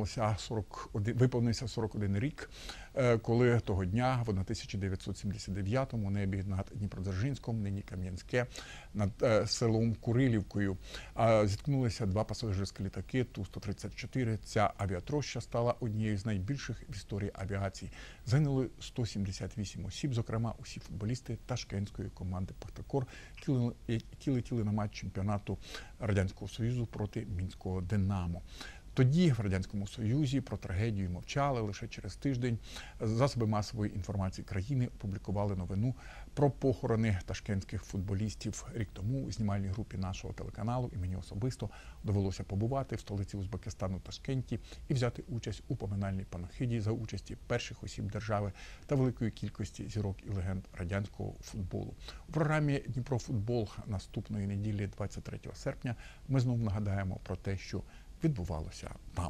виповнився 41 рік, коли того дня, в 1979-му, у небі над Дніпродзержинськом, нині Кам'янське, над селом Курилівкою, зіткнулися два пасажирські літаки Ту-134. Ця авіатроща стала однією з найбільших в історії авіації. Загинули 178 осіб, зокрема усі футболісти ташкентської команди «Пахтакор», які летіли на матч чемпіонату Радянського Союзу проти мінського «Динамо». Тоді в Радянському Союзі про трагедію мовчали. Лише через тиждень засоби масової інформації країни опублікували новину про похорони ташкентських футболістів. Рік тому у знімальній групі нашого телеканалу і мені особисто довелося побувати в столиці Узбекистану Ташкенті і взяти участь у поминальній панахиді за участі перших осіб держави та великої кількості зірок і легенд радянського футболу. У програмі «Дніпрофутбол» наступної неділі, 23 серпня, ми знову нагадаємо про те, що відбувалося там.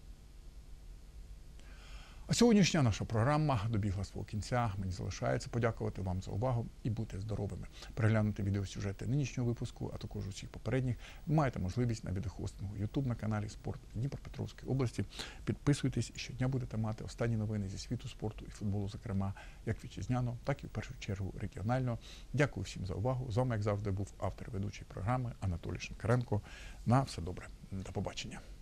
А сьогоднішня наша програма добігла свого кінця. Мені залишається подякувати вам за увагу і бути здоровими. Переглянути відеосюжети нинішнього випуску, а також усіх попередніх, ви маєте можливість на відеохостингу YouTube на каналі «Спорт» Дніпропетровської області. Підписуйтесь і щодня будете мати останні новини зі світу спорту і футболу, зокрема, як вітчизняного, так і в першу чергу регіонального. Дякую всім за увагу. З вами, як завжди, був автор ведучої програми Анатолій Шинкаренко. На все добре. До побачення.